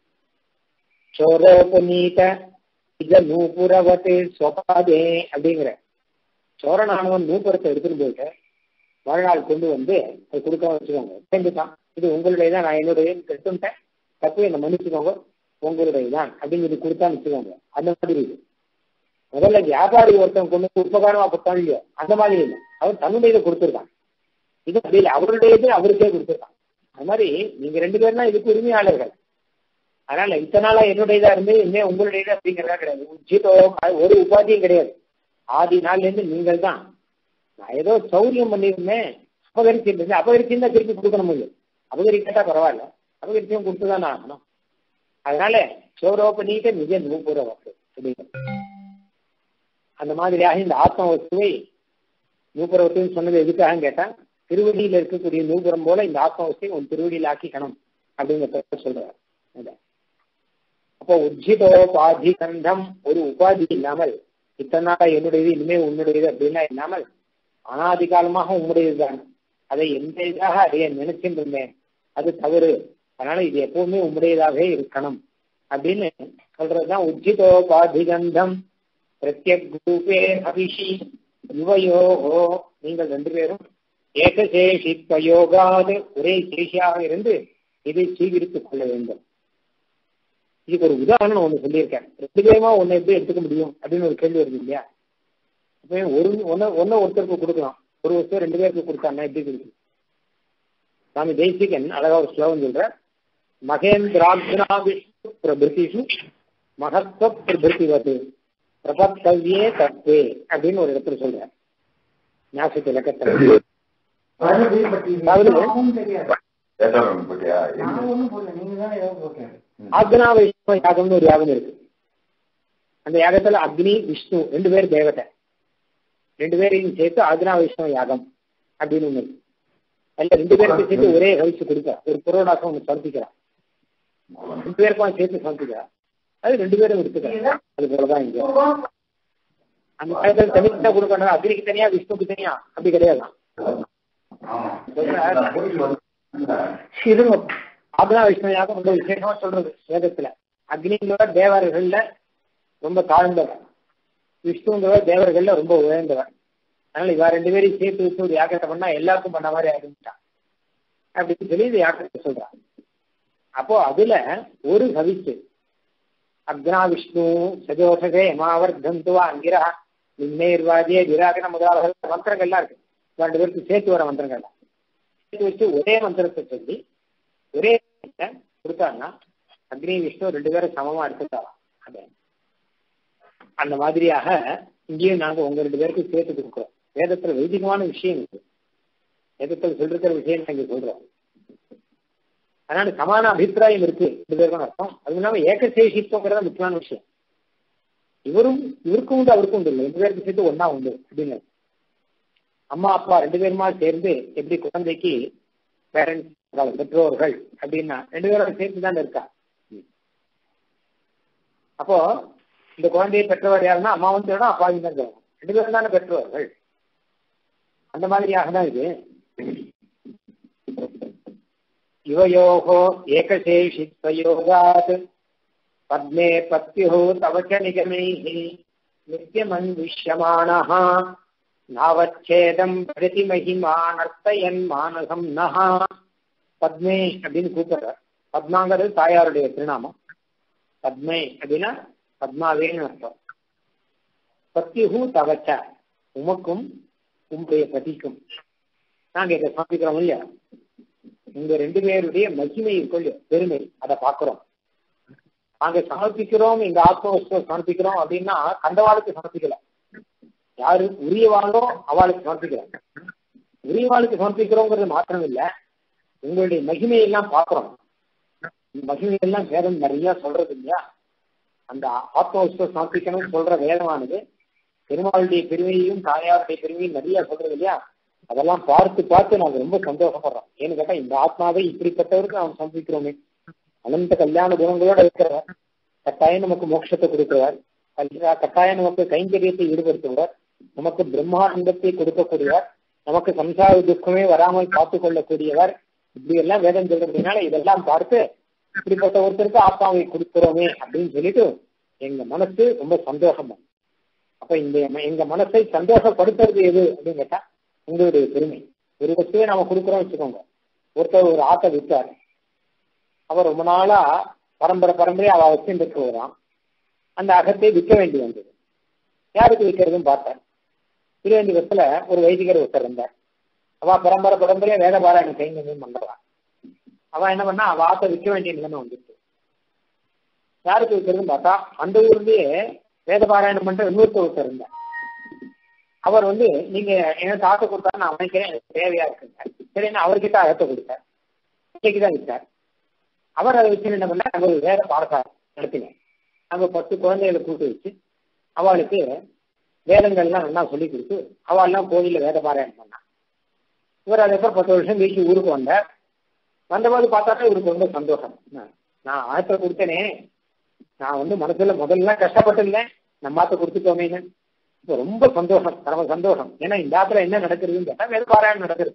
சோரோபநீத இத நூபுரவத்தே சொபாதே அப்படிங்கிற, சோரனானவன் நூபுரத்தை எடுத்துட்டு போயிட்டு மறுநாள் கொண்டு வந்து அது கொடுக்க வச்சுக்கோங்க, சேர்ந்துட்டான், இது உங்களுடைய தான், நான் என்னுடைய கெட்டுட்டேன், தப்பு என்னை மன்னிச்சுக்கோங்க, உங்களுடைய தான் அப்படின்னு சொல்லி கொடுத்தான்னு வச்சுக்கோங்க. அந்த மாதிரி இது முதல்ல வியாபாரி ஒருத்தன் கொண்டு உபகாரமா கொடுத்தாலும் இல்லையோ அந்த மாதிரி இல்லை, அவர் தன்னுடைய கொடுத்துருக்கான். இது அப்படி இல்லை, அவருடையது அவருக்கே கொடுத்துருக்கான். அது மாதிரி நீங்க 2 பேர்னா இதுக்கு உரிமையாளர்கள். அதனால இத்தனை நாளா என்னுடையதா இருந்து இனிமே உங்களுடையது அப்படிங்கிறதா கிடையாது. உச்சிதோ ஒரு உபாதியும் கிடையாது. ஆதி நாள்ல இருந்து நீங்கள் தான். நான் ஏதோ சௌரியம் பண்ணியிருந்தேன், அபகரிச்சிருந்தேன், அபகரிச்சிருந்தா திருப்பி கொடுக்கணும் முடியும். அபகரிக்கட்டா பரவாயில்ல, அபகரிச்சியும் கொடுத்துதான் ஆகணும். அதனால சோரோபநீத நிஜ நூபுர வஸ்து அப்படிங்கிற அந்த மாதிரியாக இந்த ஆத்ம வஸ்துவை நூபுர வஸ்துன்னு சொன்னது எதுக்காக கேட்டா, திருவடியில் இருக்கக்கூடிய நூபுரம் போல இந்த ஆத்ம வஸ்துவை உன் திருவடியில் ஆக்கிக்கணும் அப்படிங்கிறத சொல்றாரு. அப்போ உஜ்ஜிதோபாதி கந்தம், ஒரு உபாதி இல்லாமல், இத்தனை நாளா என்னுடையது இனிமே உன்னுடையது அப்படின்னா இல்லாமல் அனாதி காலமாக உம்முடையதுதான், அதை எந்த இதாக அடைய நினைச்சுட்டு இருந்தேன், அது தவறு, அதனால இது எப்பவுமே உம்முடையதாகவே இருக்கணும் அப்படின்னு சொல்றதுதான் உஜ்ஜிதோபாதிகந்தம் பிரத்யக்ரூபே அபிஷி யுவயோகோ. நீங்கள் ரெண்டு பேரும் ஏகசேஷித்வயோகாது ஒரே சேஷியாக இருந்து இதை சீகரித்துக் கொள்ள வேண்டும். இதுக்கு ஒரு உதாரணம் ஒண்ணு சொல்லியிருக்கேன். ரெண்டு பேருமா ஒன்னு எப்படி எடுத்துக்க முடியும் அப்படின்னு ஒரு கேள்வி வருது இல்லையா? இப்போ ஒன்னு ஒருத்தருக்கு கொடுக்கலாம், ஒரு வருஷம் ரெண்டு பேருக்கு கொடுத்தாங்கன்னா எப்படி கொடுக்கும்? சுவாமி தேசிகன் அழகா ஒரு ஸ்லோகம் சொல்ற, மகேந்திராக்னா விஷ்ணு பிரபிருதிஷு மகத்வ பிரபிருதிவது பிரபத்தவ்யே தத்வே அப்படின்னு ஒரு இடத்துல சொல்ற ஞாபகத்து இலக்கத்துல. ஆக்னா விஷ்ணு யாகம்னு ஒரு யாகம் இருக்கு. அந்த யாகத்துல அக்னி விஷ்ணு ரெண்டு பேர் தேவதை, ரெண்டு பேரையும் சேர்த்து ஆக்னா விஷ்ணு யாகம் அப்படின்னு ஒண்ணு இருக்கு. அதுல ரெண்டு பேருக்கு சேர்த்து ஒரே ஹவிச்சு கொடுக்க ஒரு புரோடாசம் ஒண்ணு சமர்ப்பிக்கிறான், ரெண்டு பேருக்கும் சேர்த்து சமர்ப்பிக்கிறான், அது ரெண்டு பேரும் எடுத்துக்கிறாங்க. அது போலதான் இங்க அந்த காலத்துல தனித்தா கொடுக்கணும், அக்னிக்கு தனியா விஷ்ணுக்கு தனியா அப்படி கிடையாது. ஆக்னா விஷ்ணு யாகம் ரொம்ப விசேஷமா சொல்றது வேதத்துல. அக்னிங்களோட தேவர்கள்ல ரொம்ப தாழ்ந்தவர், விஷ்ணுங்கிற தேவர்கள்ல ரொம்ப உயர்ந்தவர். அதனால இவா ரெண்டு பேரையும் சேர்த்து வச்சு ஒரு யாகத்தை பண்ணா எல்லாருக்கும் பண்ண மாதிரி ஆரம்பிச்சான் அப்படின்னு சொல்லி இந்த யாகத்தை சொல்றாங்க. அப்போ அதுல ஒரு ஹவிச்சு அக்னா விஷ்ணு சஜோசகே மாவர்தந்துவா அங்கிரா நின்னேர்வாதியே விராகன முதலாக மந்திரங்கள்லாம் இருக்கு. ரெண்டு பேருக்கு சேர்த்து வர மந்திரங்கள்லாம் சேர்த்து வச்சு ஒரே மந்திரத்தை சொல்லி ஒரே கொடுத்தாங்கன்னா அக்னி விஷ்ணு ரெண்டு பேரும் சமமா எடுத்துட்டாராம். அது அந்த மாதிரியாக இங்கேயும் நாங்க உங்க ரெண்டு பேருக்கு சேர்த்து கொடுக்குறோம். வேதத்துல வைதிகமான விஷயம் இருக்கு, வேதத்துல சொல்லிருக்கிற விஷயம் இங்க சொல்றோம். அதனால சமான அபிப்பிராயம் இருக்கு ரெண்டு பேருக்கும் அர்த்தம். அது இல்லாம ஏகசேஷித்துவங்கிறத முக்கியமான விஷயம். இவருக்கும் உண்டு அவருக்கும் உண்டு இல்லை, ரெண்டு பேருக்கு சேர்த்து ஒன்னா உண்டு அப்படின்னு. அம்மா அப்பா ரெண்டு பேருமா சேர்ந்து எப்படி குழந்தைக்கு பேரண்ட்ஸ் பெற்றோர்கள் அப்படின்னா ரெண்டு பேரோட சேர்த்து தான் இருக்கா. அப்போ இந்த குழந்தையை பெற்றவர் யாருன்னா அம்மாவும் தேடும் அப்பாவும் தான் தேடும், ரெண்டு பேரும் தானே பெற்றோர்கள். அந்த மாதிரியாக தான் இது. யுவயோகோ ஏகசேஷித்வயோகாத் பத்மே பத்யுஹு தவச்ச நிகமைஹி நித்யமன்விஷ்யமானஹ நாவச்சேதம் பிரதி மகிமா நர்த்தயன் மானசம் நஹா. பத்மே அப்படின்னு கூப்பிடுறார். பத்மாங்கிறது தாயாருடைய திருநாமம். பத்மே அப்படின்னா பத்மாவேன்னு அர்த்தம். பத்யுஹு தவச்ச உமக்கும் உங்களுடைய பதிக்கும் நாங்க இதை சமர்ப்பிக்கிறோம் இல்லையா? உங்க ரெண்டு பேருடைய மகிமை கொள்ள பெருமை அதை பார்க்கிறோம். நாங்க சமர்ப்பிக்கிறோம், எங்க ஆத்மவஸ்துவை சமர்ப்பிக்கிறோம் அப்படின்னா கண்டவாளுக்கு சமர்ப்பிக்கல, யாரு உரியவாளோ அவளுக்கு சமர்ப்பிக்கிறாங்க. உரியவாளுக்கு சமர்ப்பிக்கிறோங்கிறது மாத்திரம் இல்ல, உங்களுடைய மகிமையெல்லாம் பார்க்கிறோம். மகிமையெல்லாம் வேதம் நிறைய சொல்றது இல்லையா? அந்த ஆத்மவஸ்துவை சமர்ப்பிக்கணும்னு சொல்ற வேதமானது பெருமாளுடைய பெருமையையும் தாயாருடைய பெருமையும் நிறைய சொல்றது இல்லையா? அதெல்லாம் பார்த்து பார்த்து நாங்க ரொம்ப சந்தோஷப்படுறோம். ஏன்னு கேட்டா இந்த ஆத்மாவை இப்படிப்பட்டவருக்கு நாம் சமர்ப்பிக்கிறோமே. அனந்த கல்யாண குணங்களோட இருக்கிறவர், கட்டாயம் நமக்கு மோட்சத்தை கொடுக்கிறவர், கட்டாயம் நமக்கு கைங்கரியத்தை ஈடுபடுத்துவார், நமக்கு பிரம்மானந்தத்தை கொடுக்கக்கூடியவர், நமக்கு சம்சார துக்கமே வராமல் பார்த்து கொள்ளக்கூடியவர், இப்படி எல்லாம் வேதம் சொல்றதுனால இதெல்லாம் பார்த்து இப்படிப்பட்ட ஒருத்தருக்கு ஆத்மாவை கொடுக்கிறோமே அப்படின்னு சொல்லிட்டு எங்க மனசு ரொம்ப சந்தோஷம். அப்ப இந்த எங்க மனசை சந்தோஷப்படுத்துறது எது அப்படின்னு கேட்டா உங்களுடைய பெருமை. ஒரு வஸ்துவை நாம கொடுக்குறோம் வச்சுக்கோங்க. ஒருத்தர் ஒரு ஆட்டை விற்றார், அவர் ரொம்ப நாளா பரம்பரையா அவ வச்சுட்டு போகிறான். அந்த அகத்தை விற்க வேண்டி வந்தது. யாருக்கு விற்கிறதுன்னு பார்த்தார். திருவேந்திபுரத்துல ஒரு வைதிகர் ஒருத்தர் இருந்தார். அவ பரம்பரையா வேத பாராயணம் கைங்கரியம் பண்றவா. அவ என்ன பண்ணா அவ ஆட்டை விற்க வேண்டிய நிலைமை வந்துட்டு. யாருக்கு விற்கிறதுன்னு பார்த்தா அந்த ஊர்லயே வேத பாராயணம் பண்ற இன்னொருத்தர் ஒருத்தர் இருந்தார். அவர் நீங்க எனக்கு ஆட்டை கொடுத்தா நான் அமைக்கிறேன், எனக்கு தேவையா இருக்குங்க. சரின்னு அவர்கிட்ட அகத்தை கொடுத்தார், இன்னைக்குதான் விற்றார். அவர் அதை வச்சு என்ன பண்ண, நாங்கள் ஒரு வேத பாடசாலை நடத்தினேன். நாங்கள் 10 குழந்தைகளை கூட்டு வச்சு அவளுக்கு வேதங்கள்லாம் நல்லா சொல்லி கொடுத்து அவள்லாம் கோயில்ல வேத பாராயணம் பண்ணான். இவர் அதுக்கப்புறம் 10 வருஷம் வீட்டுக்கு ஊருக்கு வந்தார். வந்தபோது பார்த்தாக்கா இவருக்கு ரொம்ப சந்தோஷம். நான் ஆட்டை கொடுத்தேனே, நான் மனசுல முதல்ல கஷ்டப்பட்டிருந்தேன், நம்ம ஆட்டை கொடுத்துட்டோமேன்னு. இப்போ ரொம்ப சந்தோஷம், பரம சந்தோஷம். ஏன்னா இந்த ஆத்துல என்ன நடக்குதுன்னு கேட்டா வேத பாராயணம் நடக்குது.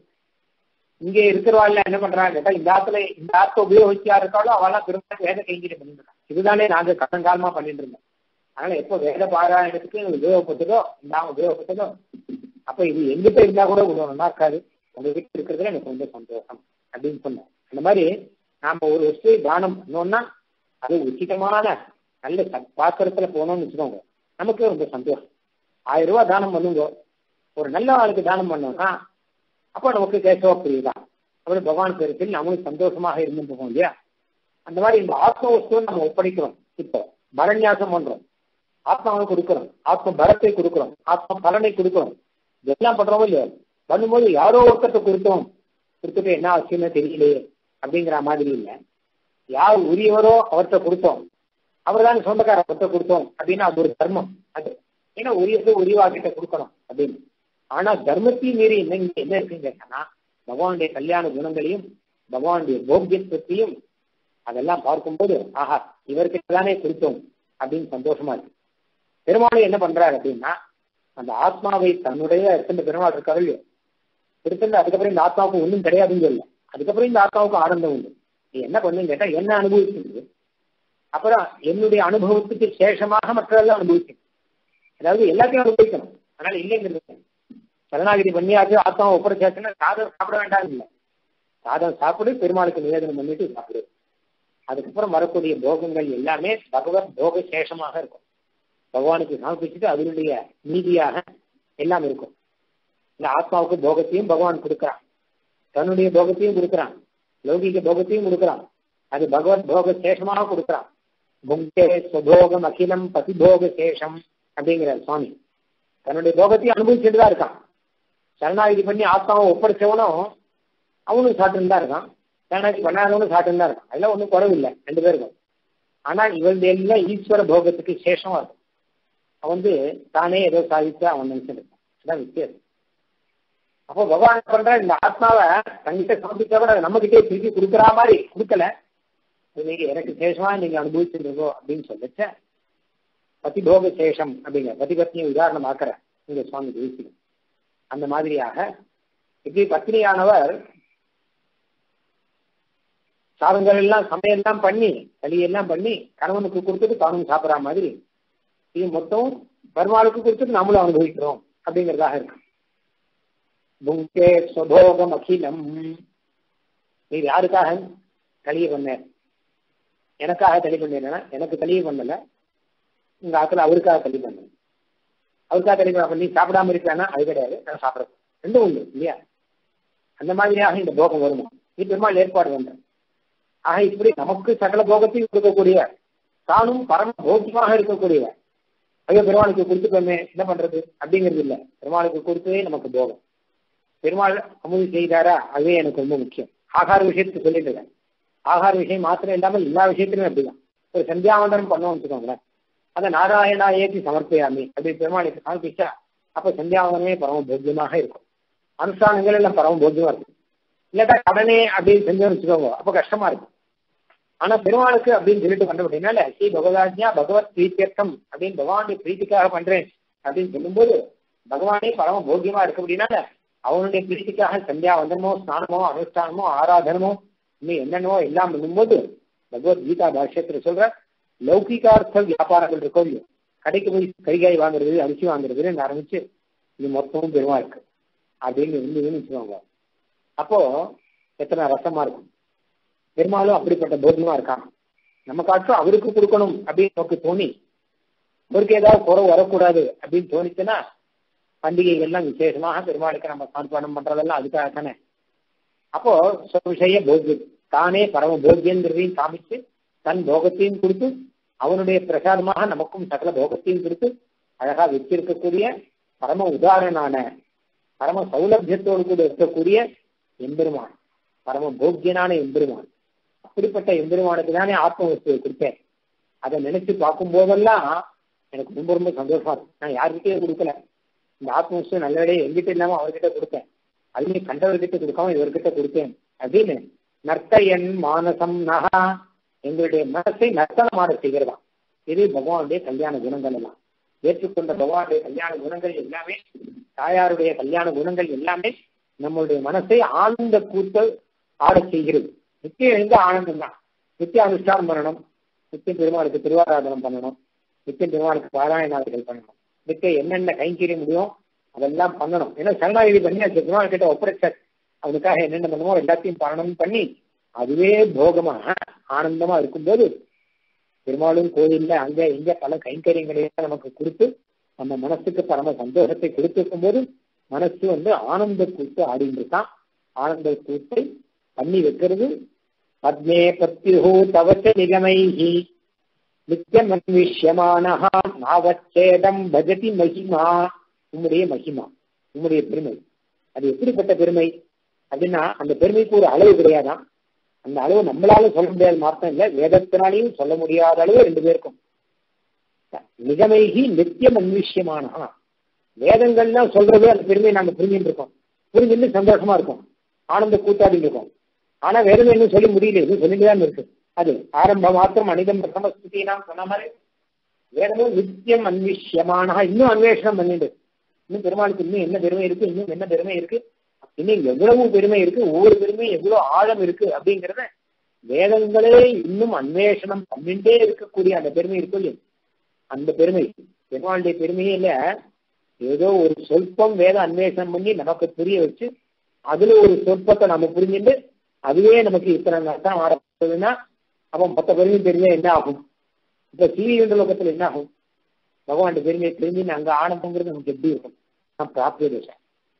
இங்கே இருக்கிறவாள் என்ன பண்றாங்க கேட்டா இந்த ஆத்தை உபயோகிச்சா இருக்காலும் அவெல்லாம் திரும்ப வேத கைங்கரியம் பண்ணிட்டு இருக்காங்க. இதுதானே நாங்க கடங்காலமா பண்ணிட்டு இருந்தோம். அதனால எப்போ வேத பாராயணத்துக்கு உபயோகப்பட்டதோ இல்லாம உபயோகப்பட்டதோ அப்ப இது எங்கிட்ட இருந்தா கூட நல்லா இருக்காது, உங்க வீட்டு இருக்கிறதுல எனக்கு ரொம்ப சந்தோஷம் அப்படின்னு சொன்னேன். அந்த மாதிரி நாம ஒரு வஸ்துவை தானம் பண்ணோம்னா அது உச்சிதமான நல்ல பாத்திரத்துல போனோம்னு வச்சுக்கோங்க, நமக்கு ரொம்ப சந்தோஷம். 1000 ரூபாய் தானம் பண்ணுங்க, ஒரு நல்ல ஆளுக்கு தானம் பண்ணோம்னா அப்போ நமக்கு கேசவ பிரியதான், அப்படி பகவான் பேருக்கு நம்மளும் சந்தோஷமாக இருந்துருக்கோம் இல்லையா. அந்த மாதிரி இந்த ஆத்ம வஸ்துவை நம்ம ஒப்படைக்கிறோம். இப்போ பரநியாசம் பண்றோம், ஆத்மாவை கொடுக்கிறோம், ஆத்ம பலத்தை கொடுக்கிறோம், ஆத்ம பலனை கொடுக்கிறோம், இதெல்லாம் பண்றோமோ இல்லையோ. பண்ணும்போது யாரோ ஒருத்தத்தை கொடுத்துட்டு என்ன அவசியமே தெரியலையே அப்படிங்கிற மாதிரி இல்லை. யார் உரியவரோ அவர்கிட்ட கொடுத்தோம், அவர் தான் சொந்தக்கார அவர்கிட்ட கொடுத்தோம் அப்படின்னா அது ஒரு தர்மம். அது ஏன்னா உரியவாக்கிட்ட கொடுக்கணும் அப்படின்னு. ஆனா தர்மத்தையும் மீறி என்ன இருக்குன்னு கேட்டா பகவானுடைய கல்யாண குணங்களையும் பகவானுடைய போக்கியத்துவத்தையும் அதெல்லாம் பார்க்கும்போது ஆஹா இவர்கிட்ட தானே கொடுத்தோம் அப்படின்னு சந்தோஷமா இருக்கு. பெருமாள் என்ன பண்றாரு அப்படின்னா அந்த ஆத்மாவை தன்னுடைய இருக்கின்ற பெருமாள் இருக்காரு இல்லையோ இருக்கின்ற, அதுக்கப்புறம் இந்த ஆத்மாவுக்கு ஒன்றும் கிடையாதுன்னு சொல்லல, அதுக்கப்புறம் இந்த ஆத்மாவுக்கு ஆனந்தம் உண்டு. நீ என்ன பண்ணுன்னு கேட்டா என்ன அனுபவிச்சுது, அப்புறம் என்னுடைய அனுபவத்துக்கு சேஷமாக மற்றதெல்லாம் அனுபவிக்கணும். அதாவது எல்லாத்தையும் அனுபவிக்கணும். அதனால இல்லைங்கிறது சரணாகிரி பண்ணியாச்சு ஆத்மாவை ஒப்படைச்சாச்சுன்னா சாதம் சாப்பிட வேண்டாம் இல்லை, சாதம் சாப்பிடு, பெருமாளுக்கு நிவேதனம் பண்ணிட்டு சாப்பிடு. அதுக்கப்புறம் வரக்கூடிய போகங்கள் எல்லாமே பகவத் போக சேஷமாக இருக்கும். பகவானுக்கு சமர்ப்பிச்சுட்டு அதனுடைய நீதியாக எல்லாம் இருக்கும். இந்த ஆத்மாவுக்கு போகத்தையும் பகவான் கொடுக்குறான், தன்னுடைய போகத்தையும் கொடுக்குறான், லௌகிக போகத்தையும் கொடுக்குறான், அது பகவத் போக சேஷமாக கொடுக்குறான். புங்கே சுபோகம் அகிலம் பதிபோக சேஷம் அப்படிங்கிற சுவாமி தன்னுடைய போகத்தையும் அனுபவிச்சுட்டு தான் இருக்கான். சரணாகிதி பண்ணி ஆத்மாவை ஒப்படைச்சவனும் அவனும் சாப்பிட்டு தான் இருக்கான், சரணாகிதி பண்ணாதவனும் சாப்பிட்டு தான் இருக்கான். அதெல்லாம் ஒன்றும் குறவில்லை ரெண்டு பேருக்கும். ஆனால் இவருடைய எல்லாம் ஈஸ்வர போகத்துக்கு சேஷமா இருக்கும். அவன் தானே ஏதோ சாதிச்சு அவன் நினைச்சிருக்கான். அதான் வித்தியாசம். அப்போ பகவான் பண்ற இந்த ஆத்மாவை தங்கிட்ட சமர்ப்பிச்சா கூட நம்ம கிட்டே திருப்பி கொடுக்குற மாதிரி கொடுக்கல, நீங்க எனக்கு சேஷமா நீங்க அனுபவிச்சிருக்கோ அப்படின்னு சொல்லிச்ச பதிபோக சேஷம் அப்படிங்கிற பதிபத்னியை உதாரணமாக்குற இங்க சுவாமி தேசிகன். அந்த மாதிரியாக இப்படி பத்னியானவர் சாதங்கள் எல்லாம் சமையல்லாம் பண்ணி களியெல்லாம் பண்ணி கணவனுக்கு கொடுத்துட்டு தானும் சாப்பிட்ற மாதிரி இது மொத்தம் பெருமாளுக்கு கொடுத்துட்டு நம்மளும் அனுபவிக்கிறோம் அப்படிங்கிறதாக இருக்கு. புங்கே சுபோகம் அகிலம். நீ யாருக்காக களிய பண்ண? எனக்காக களி பண்ணிடுறேன்னா எனக்கு களிய பண்ணல, உங்க ஆத்துல அவருக்காக களி பண்ண, அவருக்காக களி பண்ணி சாப்பிடாம இருக்கானா அது கிடையாது, நான் சாப்பிட்றேன். ரெண்டும் உண்டு இல்லையா? அந்த மாதிரியாக இந்த போகம் வருமா? நீ பெருமாள் ஏற்பாடு பண்ற. ஆக இப்படி நமக்கு சகல போகத்தையும் கொடுக்கக்கூடியவர், தானும் பரம போக்கியமாக இருக்கக்கூடியவர். ஐயோ பெருமாளுக்கு கொடுத்துக்கோமே என்ன பண்றது அப்படிங்கிறது இல்லை, பெருமாளுக்கு கொடுத்ததே நமக்கு போகம். பெருமாள் அமுதி செய்தாரா அதுவே எனக்கு ரொம்ப முக்கியம். ஆகார விஷயத்துக்கு சொல்லிட்டு இருக்கேன். ஆகார விஷயம் மாத்திரம் இல்லாமல் எல்லா விஷயத்திலும் அப்படிதான். ஒரு சந்தியாவந்தனம் பண்ணோம்னு வச்சுக்கோங்களேன், அதை நாராயணா ஏற்றி சமர்ப்பயாமி அப்படி பெருமாளுக்கு சமர்ப்பிச்சா அப்ப சந்தியாவந்தனமே பரம போக்கியமாக இருக்கும். அனுஷ்டானங்கள் எல்லாம் பரம போக்கியமா இருக்கும். இல்லாட்டா கடனே அப்படின்னு செஞ்சோம்னு வச்சுக்கோங்க அப்ப கஷ்டமா இருக்கும். ஆனா பெருமாளுக்கு அப்படின்னு சொல்லிட்டு பண்ண அப்படின்னால ஸ்ரீ பகவதாஜ்யா பகவத் பிரீத்தியர்த்தம் அப்படின்னு பகவானுடைய பிரீத்திக்காக பண்றேன் அப்படின்னு சொல்லும்போது பகவானே பரம போக்கியமா இருக்கு. அப்படின்னால அவனுடைய பிரீத்திக்காக சந்தியாவந்தனமோ ஸ்நானமோ அனுஷ்டானமோ ஆராதனமோ இன்னும் என்னென்னவோ எல்லாம் பண்ணும்போது பகவத்கீதா பாஷ்யத்துல சொல்ற லௌகிகார்த்த வியாபாரங்கள் இருக்கோ இல்லையோ, கடைக்கு போய் கறிகாய் வாங்குறது அரிசி வாங்குறதுன்னு ஆரம்பிச்சு இது மொத்தமும் பெருமா இருக்கு அப்படின்னு இருந்ததுன்னு வச்சுக்கோங்க. அப்போ எத்தனை ரசமா இருக்கும். பெருமாளும் அப்படிப்பட்ட போக்கியமா இருக்கான். நம்ம காட்டும் அவருக்கு கொடுக்கணும் அப்படின்னு நமக்கு தோணி அவருக்கு ஏதாவது குறவு வரக்கூடாது அப்படின்னு தோணிச்சுன்னா பண்டிகைகள்லாம் விசேஷமாக பெருமாளுக்கு நம்ம சமர்ப்பணம் பண்றதெல்லாம் அதுக்காக தானே. அப்போ விஷய போக்கியம் தானே பரம போக்கியங்கிறதையும் காமிச்சு தன் போகத்தையும் கொடுத்து அவனுடைய பிரசாதமாக நமக்கும் சகல போகத்தையும் கொடுத்து அழகா வச்சிருக்கக்கூடிய பரம உதாரணான பரம சௌலபியத்தோடு கூட இருக்கக்கூடிய எம்பெருமான், பரம போக்கியனான எம்பெருமான். அப்படிப்பட்ட எம்பெருமானுக்கு தானே ஆத்ம வஸ்துவை கொடுத்தேன். அதை நினைச்சு பார்க்கும் போதெல்லாம் எனக்கு ரொம்ப ரொம்ப சந்தோஷமா இருக்கும். நான் யாருக்கிட்டே கொடுக்கல, இந்த ஆத்ம வஸ்து நல்லபடியே எங்கிட்ட இல்லாம அவர்கிட்ட கொடுத்தேன், அதுலேயும் கண்டவர்கிட்ட கொடுக்காம இவர்கிட்ட கொடுத்தேன் அப்படின்னு நர்த்தயன் மானசம் நகா எங்களுடைய மனசை நர்த்தனமாட செய்கிறதா. இது பகவானுடைய கல்யாண குணங்கள் எல்லாம். ஏற்றுக்கொண்ட பகவானுடைய கல்யாண குணங்கள் எல்லாமே, தாயாருடைய கல்யாண குணங்கள் எல்லாமே நம்மளுடைய மனசை ஆனந்த கூத்தல் ஆடச் செய்கிறது. நித்தியம் எழுந்த ஆனந்தம் தான். நித்திய அனுஷ்டானம் பண்ணணும், நித்தியம் பெருமாளுக்கு திருவாராதனம் பண்ணணும், நித்தியம் பெருமாளுக்கு பாராயணாதிகள் பண்ணணும், நித்தியம் என்னென்ன கைங்கரிய முடியும் அதெல்லாம் பண்ணணும். ஏன்னா சரணாகதி பண்ணியாச்சு, பெருமாள் கிட்ட ஒப்படைச்சார், அவனுக்காக என்னென்ன பண்ணுமோ எல்லாத்தையும் பண்ணணும் பண்ணி அதுவே போகமா ஆனந்தமா இருக்கும்போது பெருமாளும் கோயில்ல அங்க இங்க பல கைங்கரியங்களையும் நமக்கு கொடுத்து நம்ம மனசுக்கு பரம சந்தோஷத்தை கொடுத்துருக்கும் போது மனசு ஆனந்த கூத்து ஆடின்றிருக்கான். ஆனந்த கூத்தை பண்ணி வைக்கிறது. பத்மே பத்யுஹு தவச்ச நிகமைஹி நித்யம் அன்விஷ்யமானஹா நாவச்சேதம் பஜதி மகிமா. உம்முடைய மகிமா, உம்முடைய பெருமை, அது எப்படிப்பட்ட பெருமை அப்படின்னா அந்த பெருமைக்கு ஒரு அளவு கிடையாதான். அந்த அளவு நம்மளால சொல்ல முடியாத மாற்றம் இல்லை, வேதத்தினாலையும் சொல்ல முடியாத அளவு ரெண்டு பேருக்கும். நிகமைகி நித்தியம் அன்விஷ்யமானஹா, வேதங்கள்லாம் சொல்றது அந்த பெருமையை நாங்க புரிஞ்சுட்டு இருக்கோம், புரிஞ்சுட்டு சந்தோஷமா இருக்கும், ஆனந்த கூத்தாடி இருக்கோம். ஆனா வேதம் இன்னும் சொல்லி முடியல, இன்னும் சொல்லிட்டுதான் இருக்கு. அது ஆரம்ப மாத்திரம் அனிதம் பிரதமஸ்துதி நாம் சொன்ன மாதிரி வேதமும் நித்தியம் அன்விஷ்யமான இன்னும் அன்வேஷனம் பண்ணிட்டு, இன்னும் பெருமாளுக்கு இன்னும் என்ன பெருமை இருக்கு, இன்னும் என்ன பெருமை இருக்கு, இன்னும் எவ்வளவு பெருமை இருக்கு, ஒவ்வொரு பெருமையும் எவ்வளவு ஆழம் இருக்கு அப்படிங்கிறத வேதங்களே இன்னும் அன்வேஷனம் பண்ணிட்டே இருக்கக்கூடிய அந்த பெருமை இருக்கு. அந்த பெருமை பெருமாளுடைய பெருமையே இல்ல, ஏதோ ஒரு சொற்பம் வேத அன்வேஷனம் பண்ணி நமக்கு புரிய வச்சு அதுல ஒரு சொற்பத்தை நம்ம புரிஞ்சுட்டு அதுவே நமக்கு இத்தனை தான் ஆரம்பிச்சதுன்னா அப்போ மொத்த பெருமையும் பெருமையா என்ன ஆகும்? இப்ப சீவியன்ற லோகத்துல என்ன ஆகும்? பகவான் பெருமையை தெரிஞ்சு அங்க ஆனந்தங்கிறது நமக்கு எப்படி இருக்கும்? பிராப்திய தசை,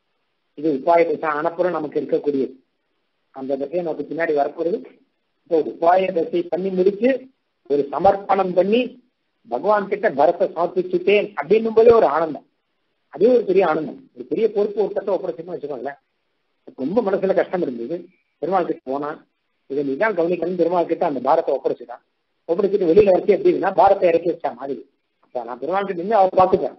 இது உபாய தசை ஆனப்புறம் நமக்கு இருக்கக்கூடியது. அந்த தசையை நமக்கு பின்னாடி வரப்போறது. இப்போ உபாய தசை பண்ணி முடிச்சு ஒரு சமர்ப்பணம் பண்ணி பகவான் கிட்ட பரத்தை சமர்ப்பிச்சுட்டேன் அப்படின்னும் போதே ஒரு ஆனந்தம். அதே ஒரு பெரிய ஆனந்தம். ஒரு பெரிய பொறுப்பு ஒருத்தட்ட ஒப்படைச்சுன்னு வச்சுக்கோங்களேன். ரொம்ப மனசுல கஷ்டம் இருந்தது, பெருமாள் கிட்ட போனா இதை நீதான் கவனிக்கணும், பெருமாள் கிட்ட அந்த பாரத்தை ஒப்படைச்சுட்டான். ஒப்படைச்சிட்டு வெளியில வச்சு எப்படின்னா பாரத்தை இறக்கி வச்சா மாதிரி. நான் பெருமாள் கிட்ட நின்று அவர் பார்த்துப்பேன்,